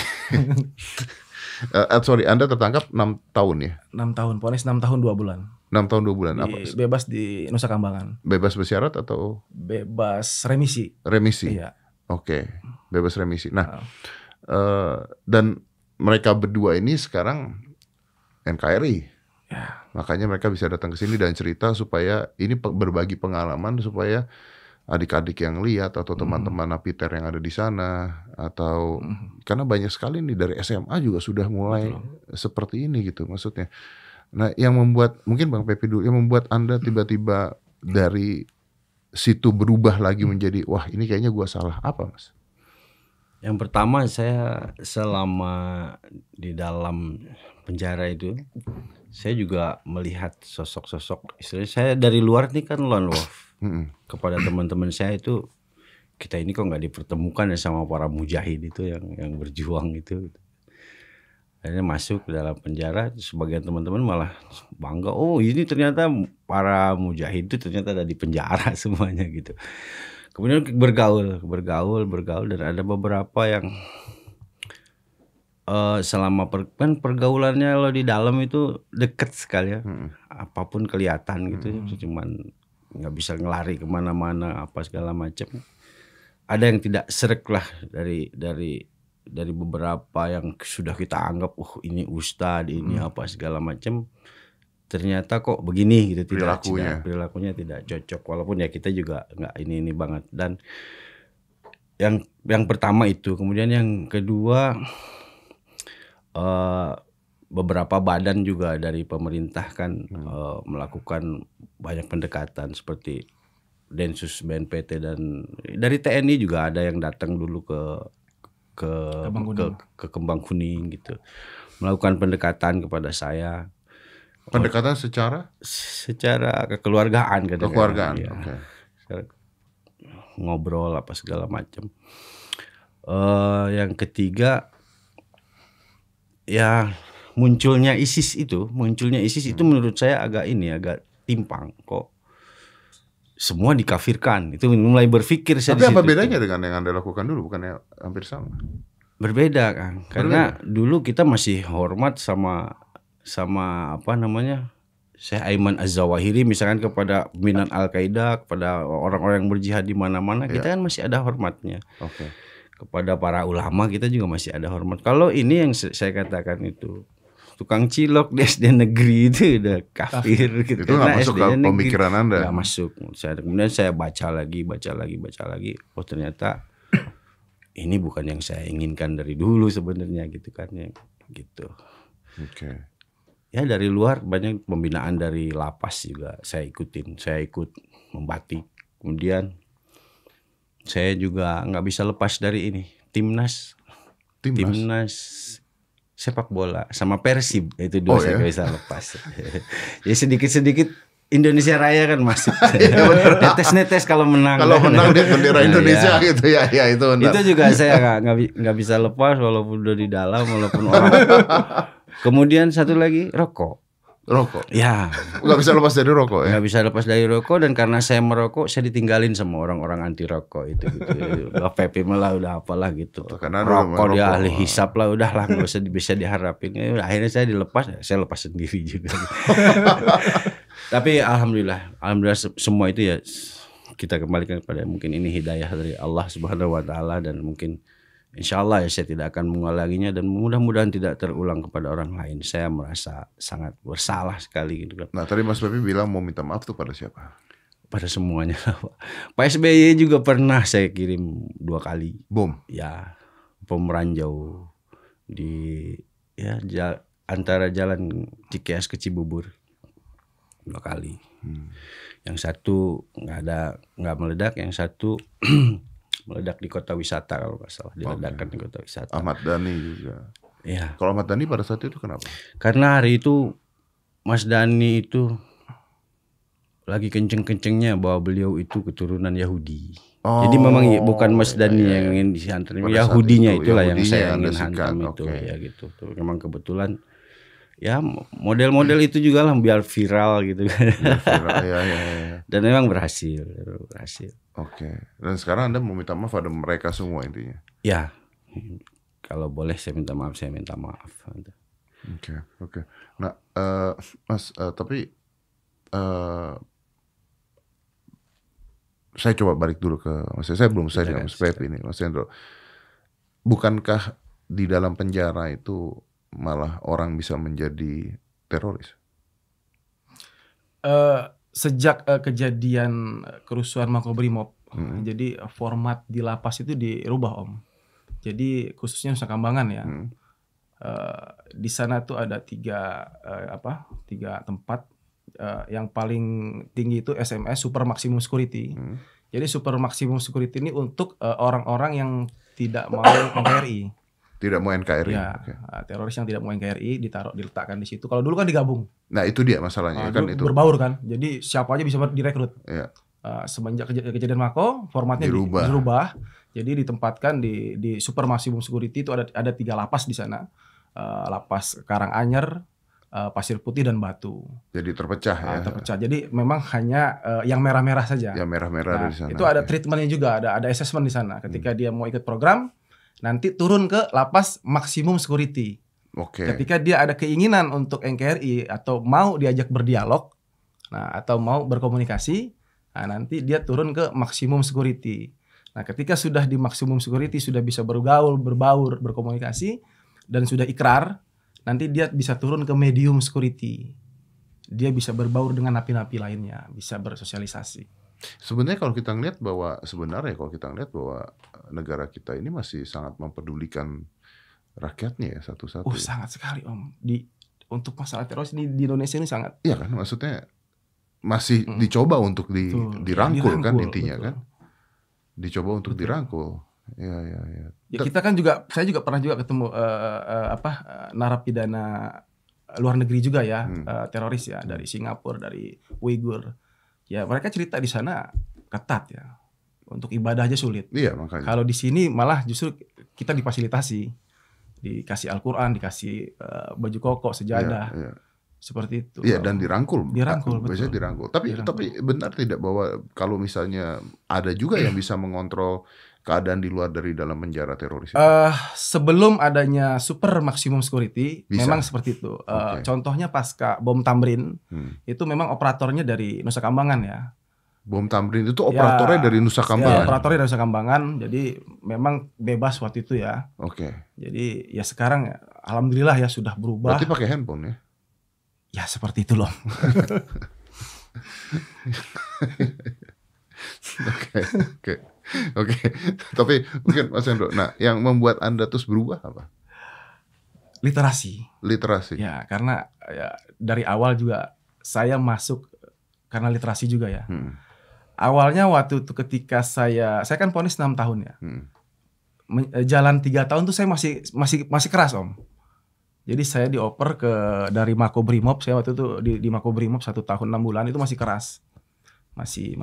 Sorry, Anda tertangkap 6 tahun ya? 6 tahun, vonis 6 tahun 2 bulan. 6 tahun 2 bulan. Apa? Bebas di Nusa Kambangan. Bebas bersyarat atau? Bebas remisi. Remisi? Iya. Oke, bebas remisi. Nah, dan mereka berdua ini sekarang NKRI. Ya. Makanya mereka bisa datang ke sini dan cerita supaya ini berbagi pengalaman, supaya adik-adik yang lihat atau teman-teman napiter yang ada di sana, atau karena banyak sekali nih dari SMA juga sudah mulai seperti ini gitu maksudnya. Nah, yang membuat, mungkin Bang Pepi dulu, yang membuat Anda tiba-tiba dari situ berubah lagi menjadi, wah ini kayaknya gua salah, apa Mas? Yang pertama, saya selama di dalam penjara itu, saya juga melihat sosok-sosok, istilahnya saya dari luar nih kan lone wolf. Kepada teman-teman saya itu, kita ini kok nggak dipertemukan ya sama para mujahid itu yang berjuang itu. Akhirnya masuk ke dalam penjara, sebagian teman-teman malah bangga, oh ini ternyata para mujahid itu ternyata ada di penjara semuanya gitu. Kemudian bergaul, dan ada beberapa yang selama pergaulannya lo di dalam itu deket sekali ya, apapun kelihatan gitu, cuman nggak bisa ngelari kemana-mana apa segala macam. Ada yang tidak srek lah dari beberapa yang sudah kita anggap ini ustadz, ini apa segala macam, ternyata kok begini gitu, perilakunya tidak cocok, walaupun ya kita juga nggak ini banget. Dan yang pertama itu, kemudian yang kedua, beberapa badan juga dari pemerintah kan melakukan banyak pendekatan seperti Densus, BNPT, dan dari TNI juga ada yang datang dulu ke Kembang Kuning gitu, melakukan pendekatan kepada saya. Pendekatan secara kekeluargaan, kekeluargaan. Ya. Okay. ngobrol apa segala macam. Yang ketiga ya munculnya ISIS itu menurut saya agak timpang kok. Semua dikafirkan, itu mulai berpikir saya. Tapi apa bedanya dengan yang Anda lakukan dulu? Bukannya hampir sama? Berbeda kan, karena dulu kita masih hormat sama apa namanya, Syekh Ayman Az-Zawahiri misalkan, kepada pimpinan Al-Qaeda, kepada orang-orang yang berjihad di mana-mana, kita kan masih ada hormatnya. Oke. Kepada para ulama kita juga masih ada hormat. Kalau ini yang saya katakan itu tukang cilok di SD negeri itu udah kafir gitu. Itu nggak masuk ke pemikiran Anda? Nggak masuk. Kemudian saya baca lagi. Oh ternyata ini bukan yang saya inginkan dari dulu sebenarnya gitu kan ya. Gitu. Oke. Ya dari luar banyak pembinaan dari lapas juga saya ikutin. Saya ikut membatik. Kemudian saya juga nggak bisa lepas dari ini. Timnas sepak bola sama Persib, itu dua saya nggak bisa lepas. Ya sedikit Indonesia Raya kan masuk. Netes kalau menang. Kalau menang dia bendera Indonesia gitu ya itu benar. Itu juga saya nggak bisa lepas walaupun udah di dalam, walaupun orang. Kemudian satu lagi rokok. Ya. Nggak bisa lepas dari rokok ya. Nggak bisa lepas dari rokok, dan karena saya merokok saya ditinggalin sama orang-orang anti rokok itu gitu. PP malah udah apalah gitu. Karena rokok dia ahli hisap lah, udahlah nggak usah bisa diharapin. Akhirnya saya saya lepas sendiri juga. Tapi alhamdulillah semua itu ya kita kembalikan kepada mungkin ini hidayah dari Allah Subhanahu Wa Taala, dan mungkin insya Allah ya saya tidak akan mengulanginya, dan mudah-mudahan tidak terulang kepada orang lain. Saya merasa sangat bersalah sekali gitu. Nah tadi Mas Pepi bilang mau minta maaf tuh pada siapa? Pada semuanya. Pak SBY juga pernah saya kirim 2 kali. Bom? Ya, bom ranjau di antara jalan Cikeas ke Cibubur 2 kali. Yang satu nggak meledak, yang satu meledak di kota wisata kalau nggak salah, diledakkan di kota wisata. Ahmad Dhani juga. Iya. Kalau Ahmad Dhani pada saat itu kenapa? Karena hari itu Mas Dhani itu lagi kenceng-kencengnya bahwa beliau itu keturunan Yahudi. Jadi memang bukan Mas Dhani yang ingin dihantam, Yahudinya itulah yang saya ingin hantam itu ya gitu. Memang kebetulan ya model-model itu juga lah biar viral gitu kan. Ya. Dan memang berhasil. Oke. Dan sekarang Anda mau minta maaf pada mereka semua intinya? Ya. Kalau boleh saya minta maaf. Oke. Nah, Mas, tapi saya coba balik dulu ke saya belum selesai dengan Mas Pepi ini, Mas Hendro. Bukankah di dalam penjara itu malah orang bisa menjadi teroris? Sejak kejadian kerusuhan Makobrimob, jadi format di lapas itu dirubah Om. Jadi khususnya Nusa Kambangan ya, di sana tuh ada 3 tempat. Yang paling tinggi itu SMS Super Maximum Security. Jadi Super Maximum Security ini untuk orang-orang yang tidak mau NKRI. Tidak mau NKRI. Ya, teroris yang tidak mau NKRI diletakkan di situ. Kalau dulu kan digabung. Nah itu dia masalahnya kan itu. Berbaur kan. Jadi siapa aja bisa direkrut. Ya. Semenjak kejadian Mako, formatnya dirubah. Jadi ditempatkan di Super Maximum Security itu ada 3 lapas di sana. Lapas Karanganyar, Pasir Putih dan Batu. Jadi terpecah ya. Terpecah. Jadi memang hanya yang merah-merah saja. Yang merah-merah di sana. Itu ada treatmentnya juga, ada assessment di sana. Ketika dia mau ikut program, nanti turun ke lapas Maximum Security. Oke. Ketika dia ada keinginan untuk NKRI atau mau diajak berdialog, atau mau berkomunikasi, nanti dia turun ke Maximum Security. Nah, ketika sudah di Maximum Security sudah bisa bergaul, berbaur, berkomunikasi dan sudah ikrar, nanti dia bisa turun ke Medium Security. Dia bisa berbaur dengan napi-napi lainnya, bisa bersosialisasi. Sebenarnya kalau kita ngeliat bahwa negara kita ini masih sangat mempedulikan rakyatnya ya satu-satu. Sangat sekali Om. Untuk masalah teroris di Indonesia ini sangat. Iya kan, maksudnya masih dicoba untuk dirangkul kan intinya betul. Kan. Dicoba untuk dirangkul. Ya. Kita kan juga, saya juga pernah ketemu narapidana luar negeri juga ya, teroris ya, dari Singapura, dari Uighur. Ya mereka cerita di sana ketat ya. Untuk ibadah aja sulit. Iya, makanya. Kalau di sini malah justru kita difasilitasi, dikasih Al-Quran, dikasih baju koko, sejadah, seperti itu. Iya, dan dirangkul. Dirangkul, biasanya betul. dirangkul. Tapi benar tidak bahwa kalau misalnya ada juga yang bisa mengontrol keadaan di luar dari dalam penjara teroris? Sebelum adanya super maximum security, Bisa. memang seperti itu. Contohnya pasca bom Tamrin, itu memang operatornya dari Nusa Kambangan ya. Bom Tamrin itu operatornya dari Nusa Kambangan. Ya, operatornya dari Nusa Kambangan, jadi memang bebas waktu itu ya. Oke. Jadi ya sekarang ya, alhamdulillah ya sudah berubah. Berarti pakai handphone ya? Ya seperti itu loh. Oke. Tapi mungkin Mas Hendro, nah yang membuat Anda terus berubah apa? Literasi. Ya, karena ya, dari awal juga saya masuk karena literasi juga ya. Awalnya waktu itu ketika saya kan vonis 6 tahun ya. Jalan 3 tahun tuh saya masih keras Om. Jadi saya dioper dari Makobrimob, saya waktu itu di Makobrimob 1 tahun 6 bulan itu masih keras. Masih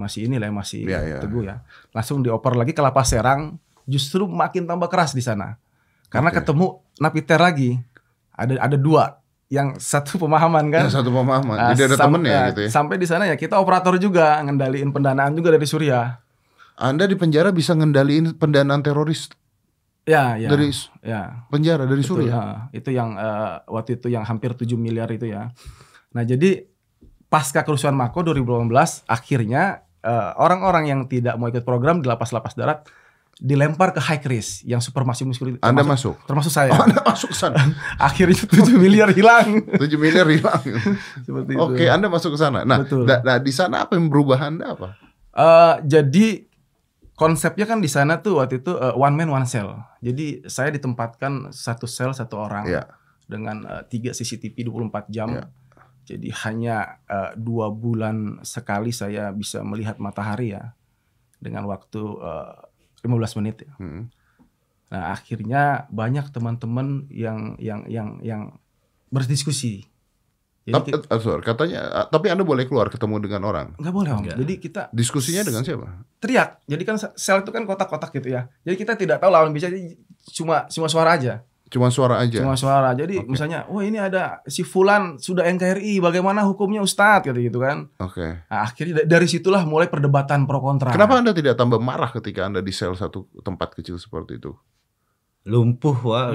teguh ya. Langsung dioper lagi ke Lapas Serang, justru makin tambah keras di sana. Karena ketemu napiter lagi. Ada 2, yang satu pemahaman kan. Ya, satu pemahaman. Jadi ada temennya gitu ya. Sampai di sana ya kita operator juga, ngendaliin pendanaan juga dari Suriah. Anda di penjara bisa ngendaliin pendanaan teroris? Ya. Dari penjara dari Betul, Suriah. Itu yang waktu itu yang hampir 7 miliar itu ya. Nah, jadi pasca kerusuhan Mako 2018 akhirnya orang-orang yang tidak mau ikut program di lapas-lapas darat dilempar ke high risk yang super maximum security. Anda masuk? Termasuk saya. Oh, Anda masuk sana. Akhirnya 7 miliar hilang. 7 miliar hilang. Seperti itu. Oke, Anda masuk ke sana. Nah, di sana apa yang berubah Anda apa? Jadi konsepnya kan di sana tuh waktu itu one man one cell. Jadi saya ditempatkan satu sel satu orang dengan 3 CCTV 24 jam. Jadi hanya 2 bulan sekali saya bisa melihat matahari ya, dengan waktu 15 menit ya. Nah akhirnya banyak teman-teman yang berdiskusi. Jadi katanya, tapi Anda boleh keluar ketemu dengan orang? Nggak boleh Om. Jadi kita diskusinya dengan siapa? Teriak. Jadi kan sel itu kan kotak-kotak gitu ya. Jadi kita tidak tahu lawan bicara, cuma suara aja. Cuma suara aja. Cuma suara. Jadi misalnya, wah ini ada si Fulan sudah NKRI, bagaimana hukumnya Ustadz gitu kan. Oke. Nah, akhirnya dari situlah mulai perdebatan pro kontra. Kenapa Anda tidak tambah marah ketika Anda di sel satu tempat kecil seperti itu? Lumpuh, wah.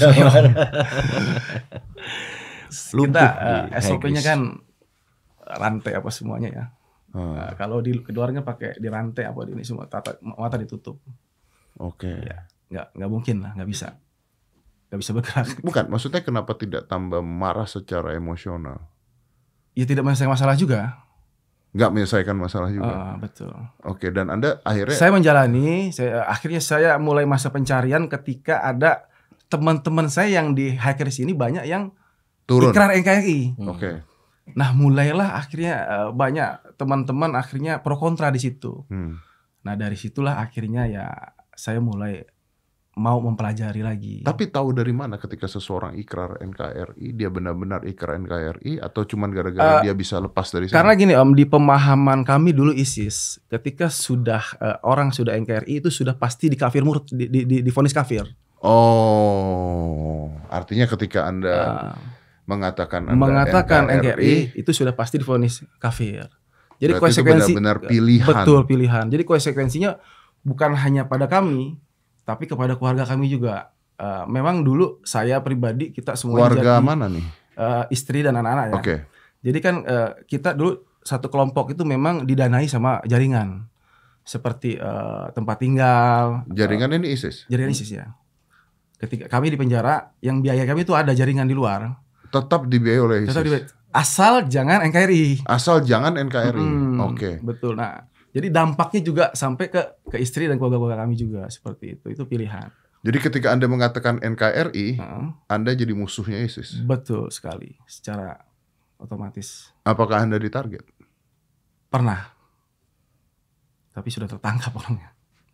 Kita SOP-nya kan rantai apa semuanya ya. Kalau di keluarga pakai di rantai apa di ini semua mata ditutup. Oke. Ya, nggak mungkin lah, nggak bisa bergerak. Bukan, maksudnya kenapa tidak tambah marah secara emosional? Ya tidak menyelesaikan masalah juga. Nggak menyelesaikan masalah juga. Betul. Oke, dan Anda akhirnya saya menjalani. Akhirnya saya mulai masa pencarian ketika ada teman-teman saya yang di hackers ini banyak yang turun. Ikrar NKRI. Oke. Nah mulailah akhirnya banyak teman-teman akhirnya pro kontra di situ. Nah dari situlah akhirnya ya saya mulai mau mempelajari lagi. Tapi tahu dari mana ketika seseorang ikrar NKRI, dia benar-benar ikrar NKRI atau cuman gara-gara dia bisa lepas dari sana? Karena gini Om, di pemahaman kami dulu ISIS, ketika sudah orang sudah NKRI itu sudah pasti dikafir murtad, divonis kafir. Oh, artinya ketika Anda mengatakan NKRI itu sudah pasti divonis kafir. Jadi konsekuensi benar-benar pilihan. Betul, pilihan. Jadi konsekuensinya bukan hanya pada kami, tapi kepada keluarga kami juga. Memang dulu saya pribadi kita semua keluarga mana nih? Istri dan anak-anak ya. Oke. Jadi kan kita dulu satu kelompok itu memang didanai sama jaringan. Seperti tempat tinggal. Jaringan ini ISIS? Jaringan ISIS ya. Ketika kami di penjara, yang biaya kami itu ada jaringan di luar. Tetap dibiayai oleh ISIS? Asal jangan NKRI. Asal jangan NKRI. Oke. Betul. Nah, jadi dampaknya juga sampai ke istri dan keluarga kami juga seperti itu. Itu pilihan. Jadi ketika Anda mengatakan NKRI, Anda jadi musuhnya ISIS. Betul sekali, secara otomatis. Apakah Anda ditarget? Pernah. Tapi sudah tertangkap orangnya.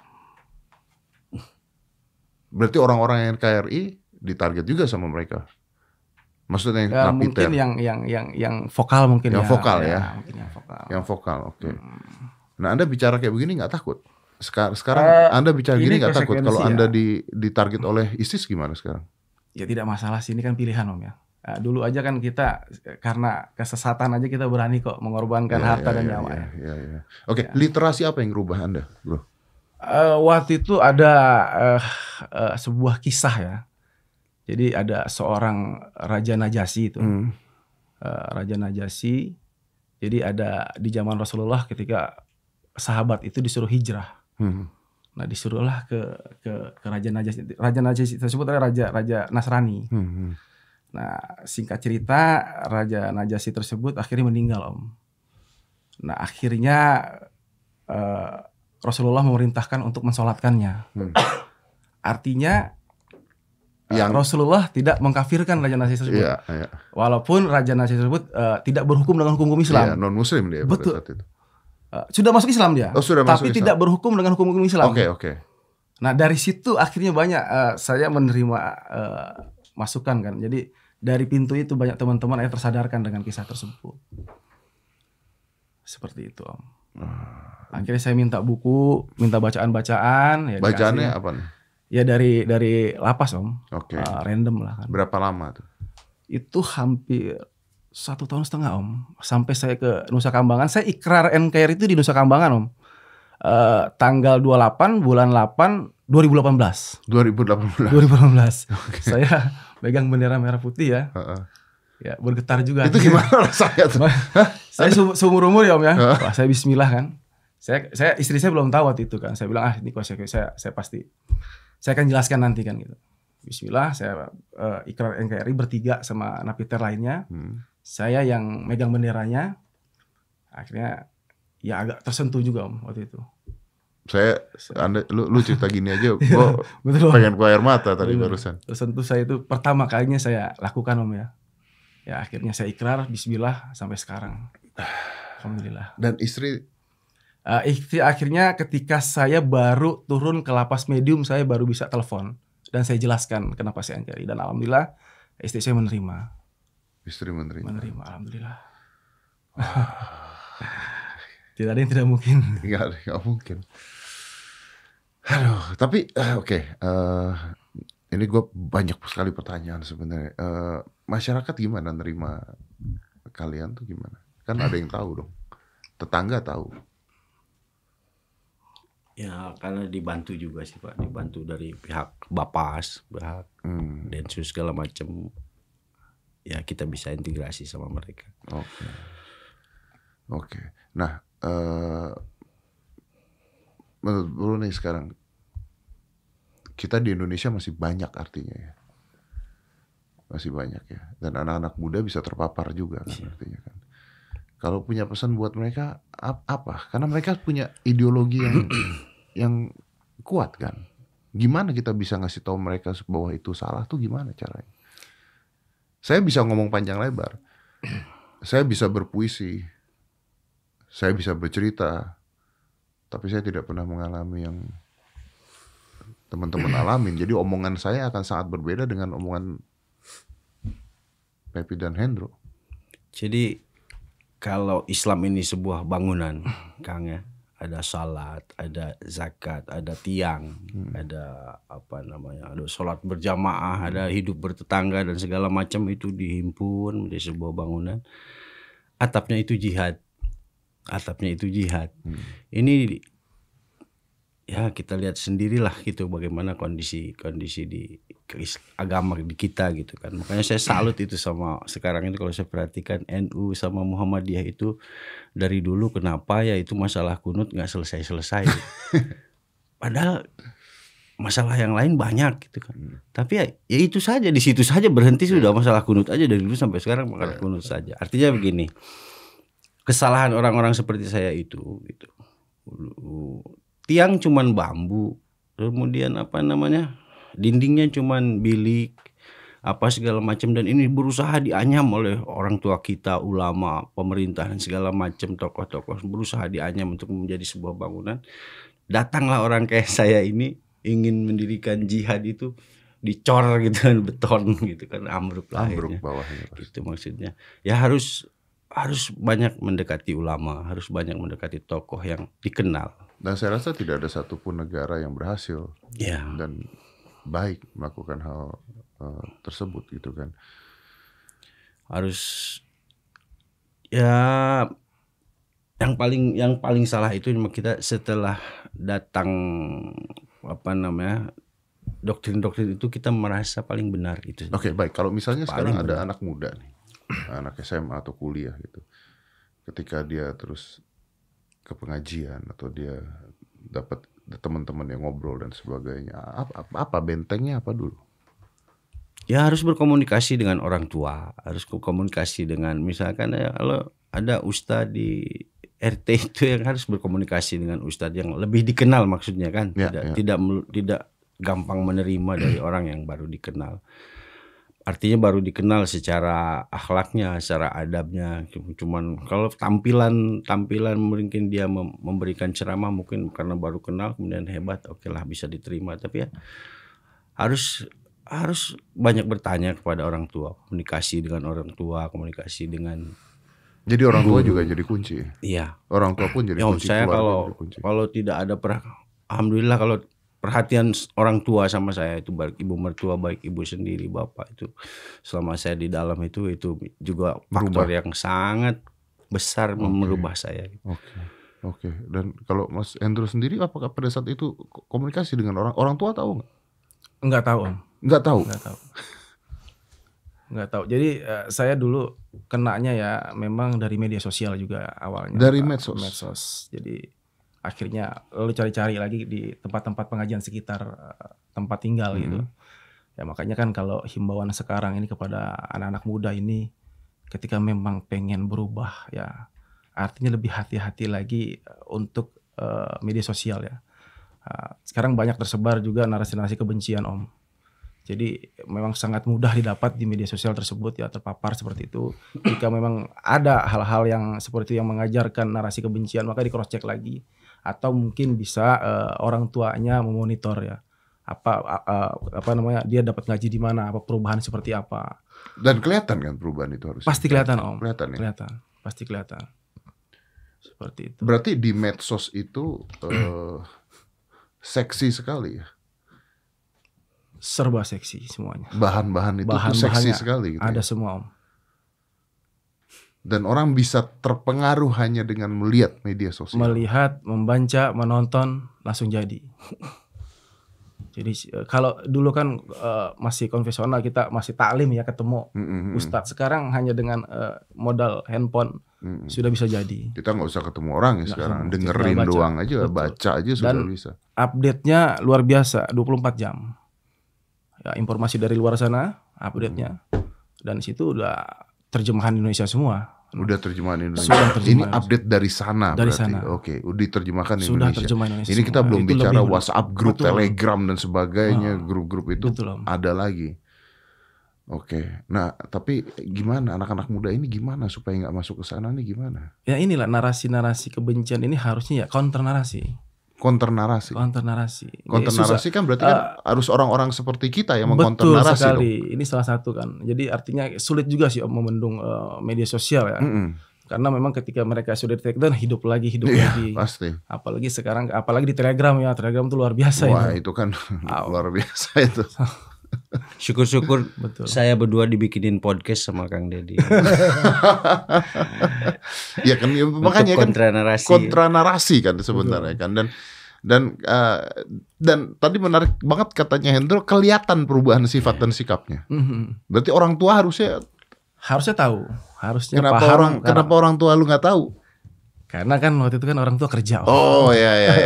Berarti orang-orang NKRI ditarget juga sama mereka. Maksudnya mungkin yang vokal mungkin yang vokal ya. Mungkin yang vokal. Yang vokal, oke. Nah, Anda bicara kayak begini nggak takut? Sekarang Anda bicara gini ini nggak takut kalau konsekuensi Anda ya. ditarget oleh ISIS gimana sekarang? Ya tidak masalah sih, ini kan pilihan Om ya. Dulu aja kan kita karena kesesatan aja kita berani kok mengorbankan harta dan nyawa ya. Oke, literasi apa yang rubah Anda, bro? Waktu itu ada sebuah kisah ya. Jadi ada seorang Raja Najasyi itu. Raja Najasyi. Jadi ada di zaman Rasulullah ketika sahabat itu disuruh hijrah. Nah disuruhlah ke Raja Najasyi. Raja Najasyi tersebut adalah Raja Nasrani. Nah singkat cerita Raja Najasyi tersebut akhirnya meninggal Om. Nah akhirnya Rasulullah memerintahkan untuk mensolatkannya. Artinya Rasulullah tidak mengkafirkan Raja Najasyi tersebut. Iya. Walaupun Raja Najasyi tersebut tidak berhukum dengan hukum Islam. Iya, non-muslim dia pada saat itu. Sudah masuk Islam dia. Tapi tidak berhukum dengan hukum Islam. Oke. Nah dari situ akhirnya banyak saya menerima masukan kan. Jadi dari pintu itu banyak teman-teman yang tersadarkan dengan kisah tersebut. Seperti itu Om. Akhirnya saya minta buku, minta bacaan-bacaan. Ya bacaannya apa nih? Ya dari lapas Om. Oke. Random lah kan. Berapa lama tuh? Itu hampir 1,5 tahun Om. Sampai saya ke Nusa Kambangan. Saya ikrar NKRI itu di Nusa Kambangan Om. Tanggal 28 bulan 8 2018. 2018. Okay. Saya pegang bendera merah putih ya. Ya bergetar juga. Itu gimana rasanya tuh? Saya seumur-umur ya Om ya. Wah, saya bismillah kan. Saya istri saya belum tahu waktu itu kan. Saya bilang ini kok saya pasti saya akan jelaskan nanti kan gitu. Bismillah saya ikrar NKRI bertiga sama napiter lainnya. Saya yang megang benderanya. Akhirnya ya agak tersentuh juga Om waktu itu. Lu cerita gini aja, gua pengen keluar air mata tadi barusan. Tersentuh saya itu pertama kalinya saya lakukan Om ya. Ya akhirnya saya ikrar bismillah sampai sekarang. Alhamdulillah. Dan istri akhirnya ketika saya baru turun ke lapas medium saya baru bisa telepon dan saya jelaskan kenapa saya NKRI dan alhamdulillah istri saya menerima. Istri menerima. Alhamdulillah. Tidak ada yang tidak mungkin. Nggak mungkin. Aduh, tapi oke. Ini gue banyak sekali pertanyaan sebenarnya. Masyarakat gimana nerima kalian tuh gimana? Kan ada yang tahu dong. Tetangga tahu. Ya karena dibantu juga sih Pak, dibantu dari pihak Bapas, pihak Densus segala macam. Ya kita bisa integrasi sama mereka. Oke. Nah, menurut lu nih sekarang kita di Indonesia masih banyak artinya ya, masih banyak ya, dan anak-anak muda bisa terpapar juga kan artinya kan. Kalau punya pesan buat mereka apa? Karena mereka punya ideologi yang kuat kan. Gimana kita bisa ngasih tahu mereka bahwa itu salah tuh gimana caranya? Saya bisa ngomong panjang lebar. Saya bisa berpuisi. Saya bisa bercerita. Tapi saya tidak pernah mengalami yang teman-teman alamin. Jadi omongan saya akan sangat berbeda dengan omongan Pepi dan Hendro. Jadi kalau Islam ini sebuah bangunan, Kang ya, ada salat, ada zakat, ada tiang, ada ada sholat berjamaah, ada hidup bertetangga dan segala macam itu dihimpun menjadi sebuah bangunan. Atapnya itu jihad. Ini ya kita lihat sendirilah gitu bagaimana kondisi di agama di kita gitu kan. Makanya saya salut itu sama sekarang ini kalau saya perhatikan NU sama Muhammadiyah itu dari dulu kenapa ya itu masalah kunut nggak selesai. Padahal masalah yang lain banyak gitu kan. Tapi ya itu saja, di situ saja berhenti sudah, masalah kunut aja dari dulu sampai sekarang masalah kunut saja. Artinya begini, kesalahan orang-orang seperti saya itu gitu. Tiang cuman bambu, kemudian dindingnya cuman bilik, apa segala macam, dan ini berusaha dianyam oleh orang tua kita, ulama, pemerintah dan segala macam, tokoh-tokoh berusaha dianyam untuk menjadi sebuah bangunan. Datanglah orang kayak saya ini ingin mendirikan jihad itu dicor gitu kan, beton gitu kan, ambruk bawahnya. Itu maksudnya. Ya harus harus banyak mendekati ulama, harus banyak mendekati tokoh yang dikenal. Dan saya rasa tidak ada satupun negara yang berhasil dan baik melakukan hal tersebut gitu kan. Harus ya yang paling salah itu kita setelah datang doktrin-doktrin itu kita merasa paling benar gitu. Oke, baik. Kalau misalnya sekarang Paling ada anak muda nih, anak SMA atau kuliah gitu, ketika dia terus ke pengajian atau dia dapat teman-teman yang ngobrol dan sebagainya, apa bentengnya apa dulu? Ya harus berkomunikasi dengan orang tua, harus berkomunikasi dengan misalkan ya kalau ada ustadz di RT itu yang harus berkomunikasi dengan ustadz yang lebih dikenal maksudnya kan, tidak gampang menerima dari orang yang baru dikenal. Artinya baru dikenal secara akhlaknya, secara adabnya. Cuman kalau tampilan mungkin dia memberikan ceramah mungkin karena baru kenal kemudian hebat, oke lah bisa diterima. Tapi ya harus banyak bertanya kepada orang tua, komunikasi dengan orang tua, komunikasi dengan. Jadi orang tua juga jadi kunci. Iya. Orang tua pun jadi kunci. Saya kalau tidak ada alhamdulillah kalau perhatian orang tua sama saya itu baik ibu mertua baik ibu sendiri bapak itu selama saya di dalam itu juga faktor yang sangat besar merubah saya. Oke. Dan kalau Mas Hendro sendiri apakah pada saat itu komunikasi dengan orang tua tahu nggak? Nggak tahu Om. Nggak tahu. Jadi saya dulu kenanya ya memang dari media sosial juga awalnya. Dari medsos. Jadi akhirnya lalu cari-cari lagi di tempat-tempat pengajian sekitar tempat tinggal gitu. Ya makanya kan kalau himbauan sekarang ini kepada anak-anak muda ini ketika memang pengen berubah ya artinya lebih hati-hati lagi untuk media sosial ya. Sekarang banyak tersebar juga narasi-narasi kebencian Om. Jadi memang sangat mudah didapat di media sosial tersebut ya terpapar seperti itu. Jika memang ada hal-hal yang seperti yang mengajarkan narasi kebencian maka di cross check lagi. Atau mungkin bisa orang tuanya memonitor ya apa namanya dia dapat ngaji di mana, apa perubahan seperti apa. Dan kelihatan kan perubahan itu harusnya. Pasti kelihatan Om. Kelihatan. Pasti kelihatan. Seperti itu. Berarti di medsos itu seksi sekali ya. Serba seksi semuanya. Bahan-bahan itu seksi sekali gitu. Ada semua Om. Dan orang bisa terpengaruh hanya dengan melihat media sosial. Melihat, membaca, menonton, langsung jadi. Jadi kalau dulu kan masih konvensional kita masih taklim ya ketemu ustadz. Sekarang hanya dengan modal handphone sudah bisa jadi. Kita nggak usah ketemu orang ya sekarang. Dengerin doang aja, baca aja sudah bisa. Update-nya luar biasa, 24 jam. Ya, informasi dari luar sana, update-nya. Dan situ udah terjemahan Indonesia semua. Udah terjemahan Indonesia. Ini update dari sana berarti. Oke, udah diterjemahkan Indonesia. Ini kita belum bicara WhatsApp grup, Telegram dan sebagainya, grup-grup itu ada lagi. Oke. Nah, tapi gimana anak-anak muda ini gimana supaya nggak masuk ke sana nih gimana? Ya inilah narasi-narasi kebencian ini harusnya ya counter narasi. Counter narasi kan berarti kan harus orang-orang seperti kita yang mengcounter narasi. Betul sekali. Ini salah satu kan. Jadi artinya sulit juga sih Om membendung media sosial ya. Karena memang ketika mereka sudah di take down hidup lagi. Pasti. Apalagi sekarang apalagi di Telegram ya. Telegram itu luar biasa. Wah itu kan luar biasa itu. Syukur-syukur saya berdua dibikinin podcast sama Kang Deddy. Ya kan makanya kan kontra narasi kan sebenarnya kan dan tadi menarik banget katanya Hendro kelihatan perubahan sifat dan sikapnya. Berarti orang tua harusnya tahu, harusnya paham. Kenapa orang tua lu nggak tahu? Karena kan waktu itu kan orang tua kerja. Oh ya.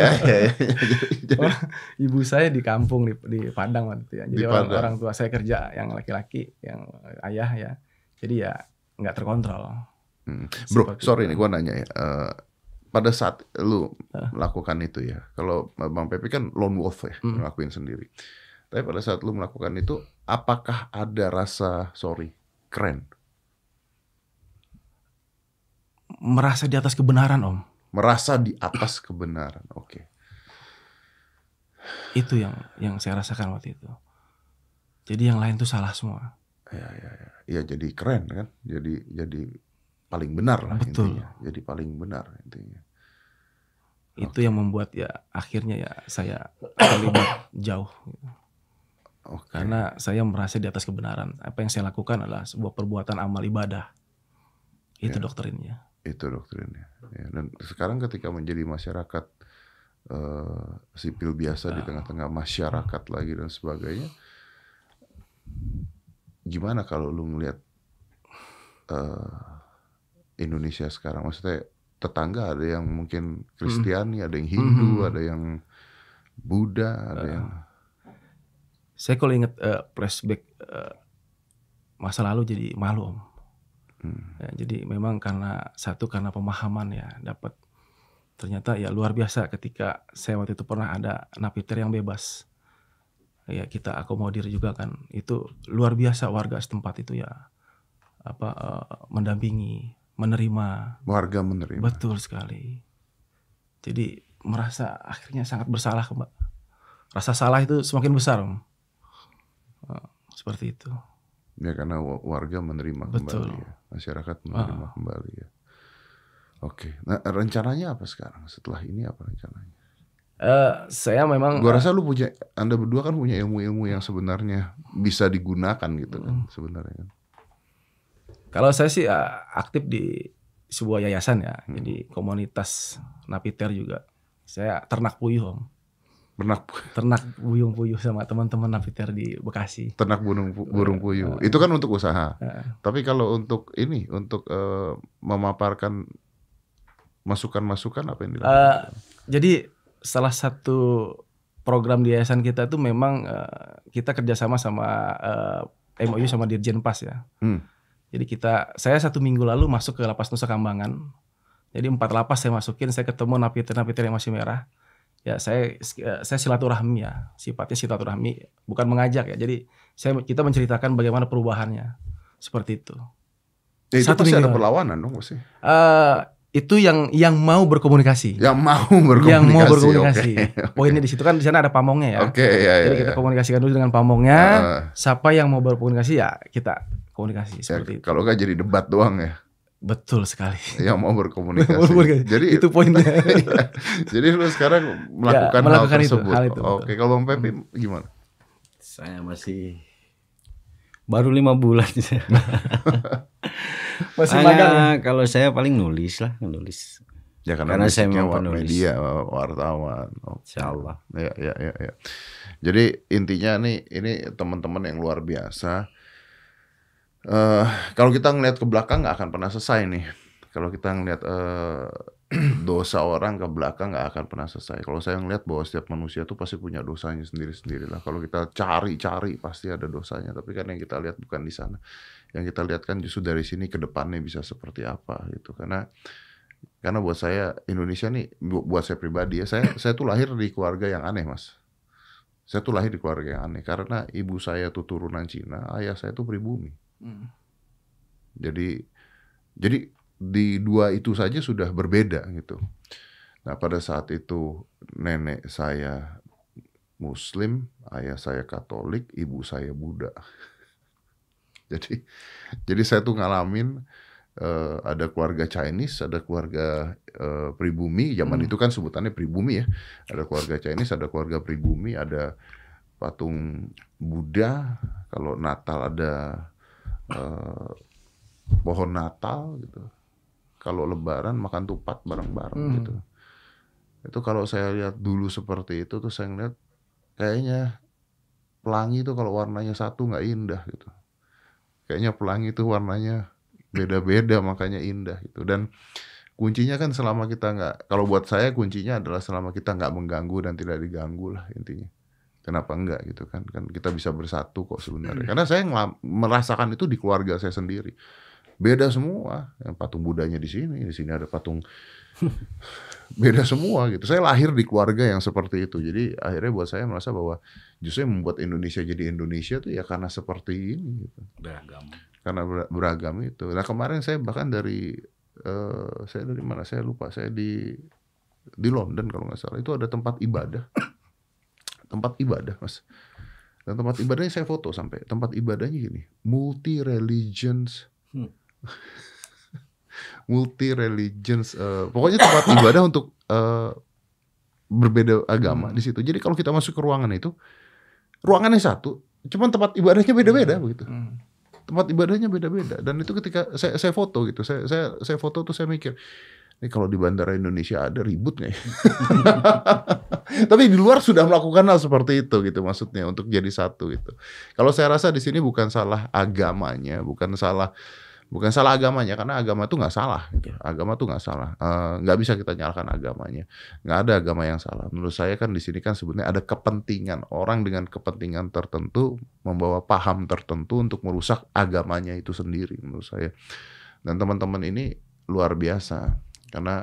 Ibu saya di kampung di Padang waktu itu ya. Jadi orang tua saya kerja yang laki-laki, yang ayah ya. Jadi ya nggak terkontrol. Bro, sorry nih gua nanya ya. Pada saat lu melakukan itu ya, kalau Bang Pepi kan lone wolf ya, ngelakuin sendiri. Tapi pada saat lu melakukan itu, apakah ada rasa keren? Merasa di atas kebenaran Om. Merasa di atas kebenaran, oke. Itu yang saya rasakan waktu itu. Jadi yang lain tuh salah semua. Ya, jadi keren kan, jadi paling benar lah. Betul. Intinya. Jadi paling benar intinya. Itu yang membuat ya akhirnya ya saya terlibat jauh. Karena saya merasa di atas kebenaran. Apa yang saya lakukan adalah sebuah perbuatan amal ibadah. Itu doktrinnya. Itu doktrinnya. Ya, dan sekarang ketika menjadi masyarakat sipil biasa di tengah-tengah masyarakat lagi dan sebagainya, gimana kalau lu ngelihat Indonesia sekarang? Maksudnya tetangga ada yang mungkin Kristiani, ada yang Hindu, ada yang Buddha, ada yang... Saya kalau ingat flashback masa lalu jadi malu, Om. Ya, jadi memang karena pemahaman ya dapat. Ternyata ya luar biasa ketika saya waktu itu pernah ada napiter yang bebas. Ya kita akomodir juga kan. Itu luar biasa warga setempat itu ya mendampingi, menerima. Warga menerima. Betul sekali. Jadi merasa akhirnya sangat bersalah, Mbak. Rasa salah itu semakin besar, Om. Seperti itu. Ya karena warga menerima kembali ya. Masyarakat menerima kembali ya. Oke. Nah rencananya apa sekarang? Setelah ini apa rencananya? Saya memang... Gua rasa Anda berdua kan punya ilmu-ilmu yang sebenarnya bisa digunakan gitu kan sebenarnya. Kalau saya sih aktif di sebuah yayasan ya. Jadi komunitas napiter juga. Saya ternak puyuh, Om. Ternak burung-puyuh sama teman-teman napiter di Bekasi. Ternak burung puyuh. Itu kan untuk usaha. Tapi kalau untuk memaparkan masukan-masukan apa yang dilakukan? Jadi salah satu program di yayasan kita itu memang kita kerjasama sama MOU sama Dirjen Pas ya. Jadi saya 1 minggu lalu masuk ke Lapas Nusa Kambangan. Jadi 4 lapas saya masukin, saya ketemu napiter-napiter yang masih merah. Ya saya silaturahmi ya, sifatnya silaturahmi, bukan mengajak ya. Jadi kita menceritakan bagaimana perubahannya, seperti itu. Ya, itu pasti ada perlawanan dong pasti. Itu yang mau berkomunikasi. Yang mau berkomunikasi. Okay. Poinnya di situ kan di sana ada pamongnya ya. Jadi kita komunikasikan dulu dengan pamongnya. Siapa yang mau berkomunikasi ya kita komunikasi seperti itu. Kalau nggak jadi debat doang ya. Betul sekali. Yang mau berkomunikasi. Jadi itu poinnya. Jadi lu sekarang melakukan hal tersebut. Hal itu. Oke, kalau Bang Pepi gimana? Saya masih baru 5 bulan. Masih magang. Kalau saya paling nulis. Ya karena saya mau penulis media, wartawan. Insyaallah. Ya. Jadi intinya nih, ini teman-teman yang luar biasa. Kalau kita ngeliat ke belakang nggak akan pernah selesai nih. Kalau kita ngeliat dosa orang ke belakang nggak akan pernah selesai. Kalau saya ngeliat bahwa setiap manusia tuh pasti punya dosanya sendiri-sendiri lah. Kalau kita cari pasti ada dosanya. Tapi kan yang kita lihat bukan di sana. Yang kita lihat kan justru dari sini ke depannya bisa seperti apa gitu. Karena buat saya Indonesia nih, buat saya pribadi ya, saya tuh lahir di keluarga yang aneh, Mas. Saya tuh lahir di keluarga yang aneh karena ibu saya tuh turunan Cina, ayah saya tuh pribumi. Jadi di dua itu saja sudah berbeda gitu. Nah pada saat itu nenek saya Muslim, ayah saya Katolik, ibu saya Buddha. Jadi saya tuh ngalamin ada keluarga Chinese, ada keluarga pribumi. Zaman itu kan sebutannya pribumi ya. Ada keluarga Chinese, ada keluarga pribumi, ada patung Buddha. Kalau Natal ada pohon Natal gitu. Kalau Lebaran makan tupat bareng-bareng gitu. Itu kalau saya lihat dulu seperti itu tuh saya ngeliat kayaknya pelangi itu kalau warnanya satu nggak indah gitu. Kayaknya pelangi itu warnanya beda-beda makanya indah gitu. Dan kuncinya kan selama kita nggak, kalau buat saya kuncinya adalah selama kita nggak mengganggu dan tidak diganggu lah intinya. Kenapa enggak gitu kan kita bisa bersatu kok sebenarnya. Karena saya merasakan itu di keluarga saya sendiri. Beda semua. Yang patung Budanya di sini ada patung beda semua gitu. Saya lahir di keluarga yang seperti itu. Jadi akhirnya buat saya merasa bahwa justru yang membuat Indonesia jadi Indonesia tuh ya karena seperti ini gitu. Beragam. Karena beragam itu. Nah kemarin saya bahkan saya dari mana saya lupa, saya di London kalau nggak salah, itu ada tempat ibadah. Tempat ibadah, Mas. Dan tempat ibadahnya saya foto sampai tempat ibadahnya gini, multi religions. multi religions, pokoknya tempat ibadah untuk berbeda agama di situ. Jadi kalau kita masuk ke ruangan itu, ruangannya satu, cuman tempat ibadahnya beda-beda begitu. Tempat ibadahnya beda-beda, dan itu ketika saya foto gitu, saya foto tuh saya mikir, ini kalau di bandara Indonesia ada ribut nggak ya? Tapi di luar sudah melakukan hal seperti itu gitu, maksudnya untuk jadi satu gitu. Kalau saya rasa di sini bukan salah agamanya, bukan salah agamanya, karena agama itu nggak salah gitu. Agama tuh nggak salah, nggak bisa kita nyalahkan agamanya, nggak ada agama yang salah. Menurut saya kan di sini kan sebenarnya ada kepentingan orang dengan kepentingan tertentu membawa paham tertentu untuk merusak agamanya itu sendiri menurut saya. Dan teman-teman ini luar biasa karena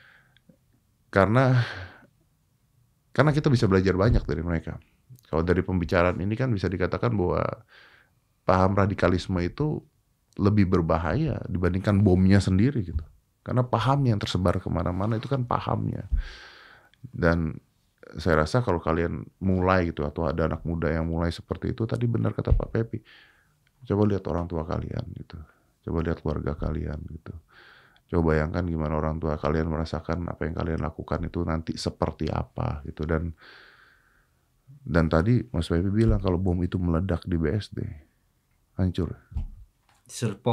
kita bisa belajar banyak dari mereka. Kalau dari pembicaraan ini kan bisa dikatakan bahwa paham radikalisme itu lebih berbahaya dibandingkan bomnya sendiri gitu. Karena pahamnya yang tersebar kemana-mana itu kan pahamnya. Dan saya rasa kalau kalian mulai gitu, atau ada anak muda yang mulai seperti itu, tadi benar kata Pak Pepi, coba lihat orang tua kalian gitu. Coba lihat keluarga kalian gitu. Coba bayangkan gimana orang tua kalian merasakan apa yang kalian lakukan itu nanti seperti apa gitu. Dan tadi Mas Pepi bilang kalau bom itu meledak di BSD, hancur. Serpong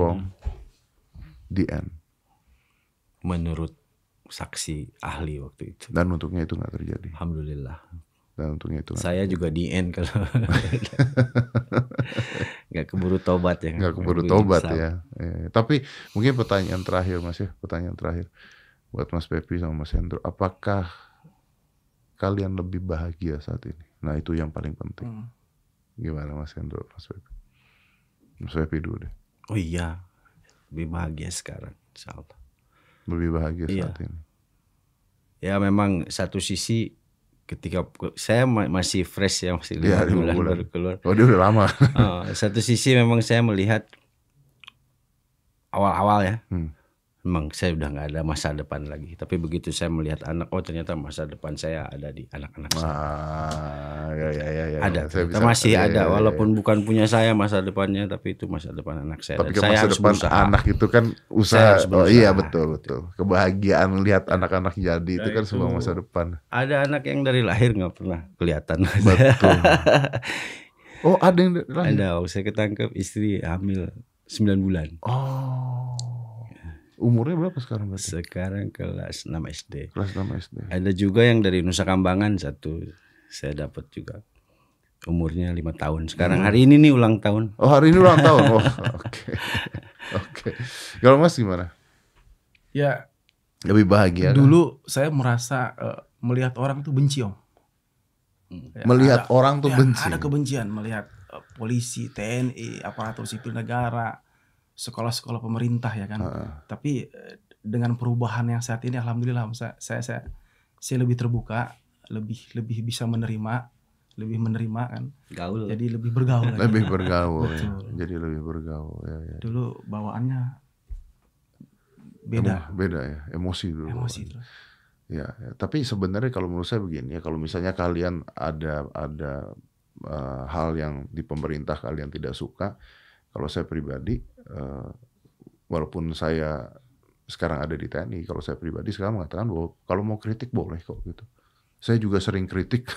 di end. Menurut saksi ahli waktu itu. Dan untungnya itu nggak terjadi. Alhamdulillah. Dan untungnya itu. Saya juga di end kalau nggak keburu tobat ya. Nggak keburu tobat ya. Tapi mungkin pertanyaan terakhir Mas ya, pertanyaan terakhir buat Mas Pepi sama Mas Hendro, apakah kalian lebih bahagia saat ini? Nah itu yang paling penting. Gimana Mas Hendro, Mas Pepi? Mas Pepi dulu deh. Oh iya, lebih bahagia sekarang, insyaallah. Lebih bahagia saat ini. Ya memang satu sisi ketika saya masih fresh ya, masih 5 bulan baru keluar. Oh dia udah lama. Satu sisi memang saya melihat awal-awal ya. Memang saya udah nggak ada masa depan lagi. Tapi begitu saya melihat anak, oh ternyata masa depan saya ada di anak-anak saya. Ya. Ada, masih ada. Walaupun bukan punya saya masa depannya, tapi itu masa depan anak saya. Tapi dan saya masa depan berusaha. anak itu kan usaha. Oh iya betul. Kebahagiaan lihat anak-anak jadi itu kan sebuah masa depan. Ada anak yang dari lahir nggak pernah kelihatan. Betul. Oh ada yang lahir? Ada. Saya ketangkep istri hamil 9 bulan. Oh. Umurnya berapa sekarang berarti? Sekarang kelas 6 SD. Kelas 6 SD. Ada juga yang dari Nusa Kambangan satu. Saya dapat juga. Umurnya 5 tahun. Sekarang hari ini nih ulang tahun. Oh hari ini ulang tahun. Oh oke. Kalau Mas gimana? Ya. Lebih bahagia. Dulu kan? Saya merasa melihat orang tuh benci Om. Ya, melihat orang tuh benci. Ada kebencian melihat polisi, TNI, aparatur sipil negara, sekolah-sekolah pemerintah ya kan. Tapi dengan perubahan yang saat ini alhamdulillah saya lebih terbuka, lebih bisa menerima kan. Gaul. Jadi lebih bergaul. Lebih bergaul. Ya. Jadi lebih bergaul ya. Dulu bawaannya beda. Beda ya, emosi dulu. Emosi dulu. Ya, tapi sebenarnya kalau menurut saya begini ya, kalau misalnya kalian ada hal yang di pemerintah kalian tidak suka, kalau saya pribadi, walaupun saya sekarang ada di TNI, kalau saya pribadi sekarang mengatakan bahwa kalau mau kritik boleh kok gitu. Saya juga sering kritik,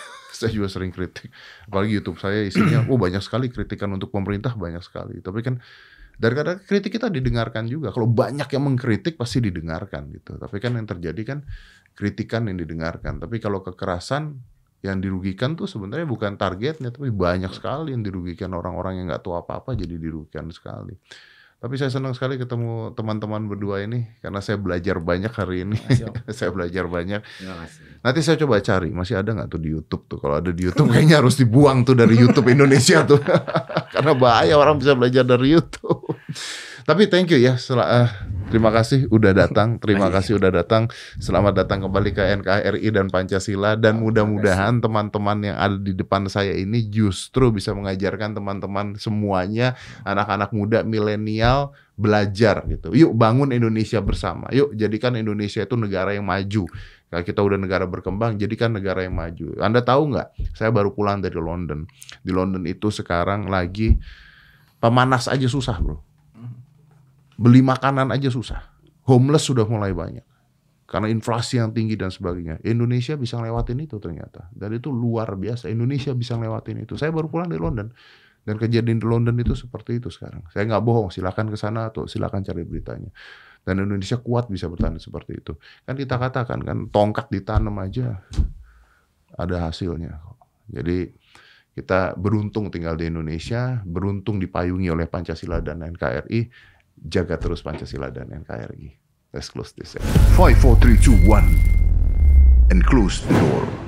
apalagi YouTube saya isinya, banyak sekali kritikan untuk pemerintah, banyak sekali. Tapi kan dari kadang kritik kita didengarkan juga. Kalau banyak yang mengkritik pasti didengarkan gitu. Tapi kan yang terjadi kan kritikan yang didengarkan. Tapi kalau kekerasan yang dirugikan tuh sebenarnya bukan targetnya, tapi banyak sekali yang dirugikan, orang-orang yang nggak tahu apa-apa jadi dirugikan sekali. Tapi saya senang sekali ketemu teman-teman berdua ini karena saya belajar banyak hari ini. Saya belajar banyak. Nanti saya coba cari, masih ada nggak tuh di YouTube tuh? Kalau ada di YouTube kayaknya harus dibuang tuh dari YouTube Indonesia tuh, karena bahaya orang bisa belajar dari YouTube. Tapi thank you ya, terima kasih udah datang, Selamat datang kembali ke NKRI dan Pancasila, dan mudah-mudahan teman-teman yang ada di depan saya ini justru bisa mengajarkan teman-teman semuanya, anak-anak muda milenial, belajar gitu. Yuk bangun Indonesia bersama. Yuk jadikan Indonesia itu negara yang maju. Kalau kita udah negara berkembang, jadikan negara yang maju. Anda tahu nggak? Saya baru pulang dari London. Di London itu sekarang lagi pemanas aja susah bro. beli makanan aja susah. Homeless sudah mulai banyak. Karena inflasi yang tinggi dan sebagainya. Indonesia bisa ngelewatin itu ternyata. Dan itu luar biasa. Indonesia bisa ngelewatin itu. Saya baru pulang dari London. Dan kejadian di London itu seperti itu sekarang. Saya nggak bohong. Silakan ke sana atau silakan cari beritanya. Dan Indonesia kuat bisa bertahan seperti itu. Kan kita katakan kan tongkat ditanam aja ada hasilnya. Jadi kita beruntung tinggal di Indonesia. Beruntung dipayungi oleh Pancasila dan NKRI. Jaga terus Pancasila dan NKRI. Let's close this. 5, 4, 3, 2, 1 and close the door.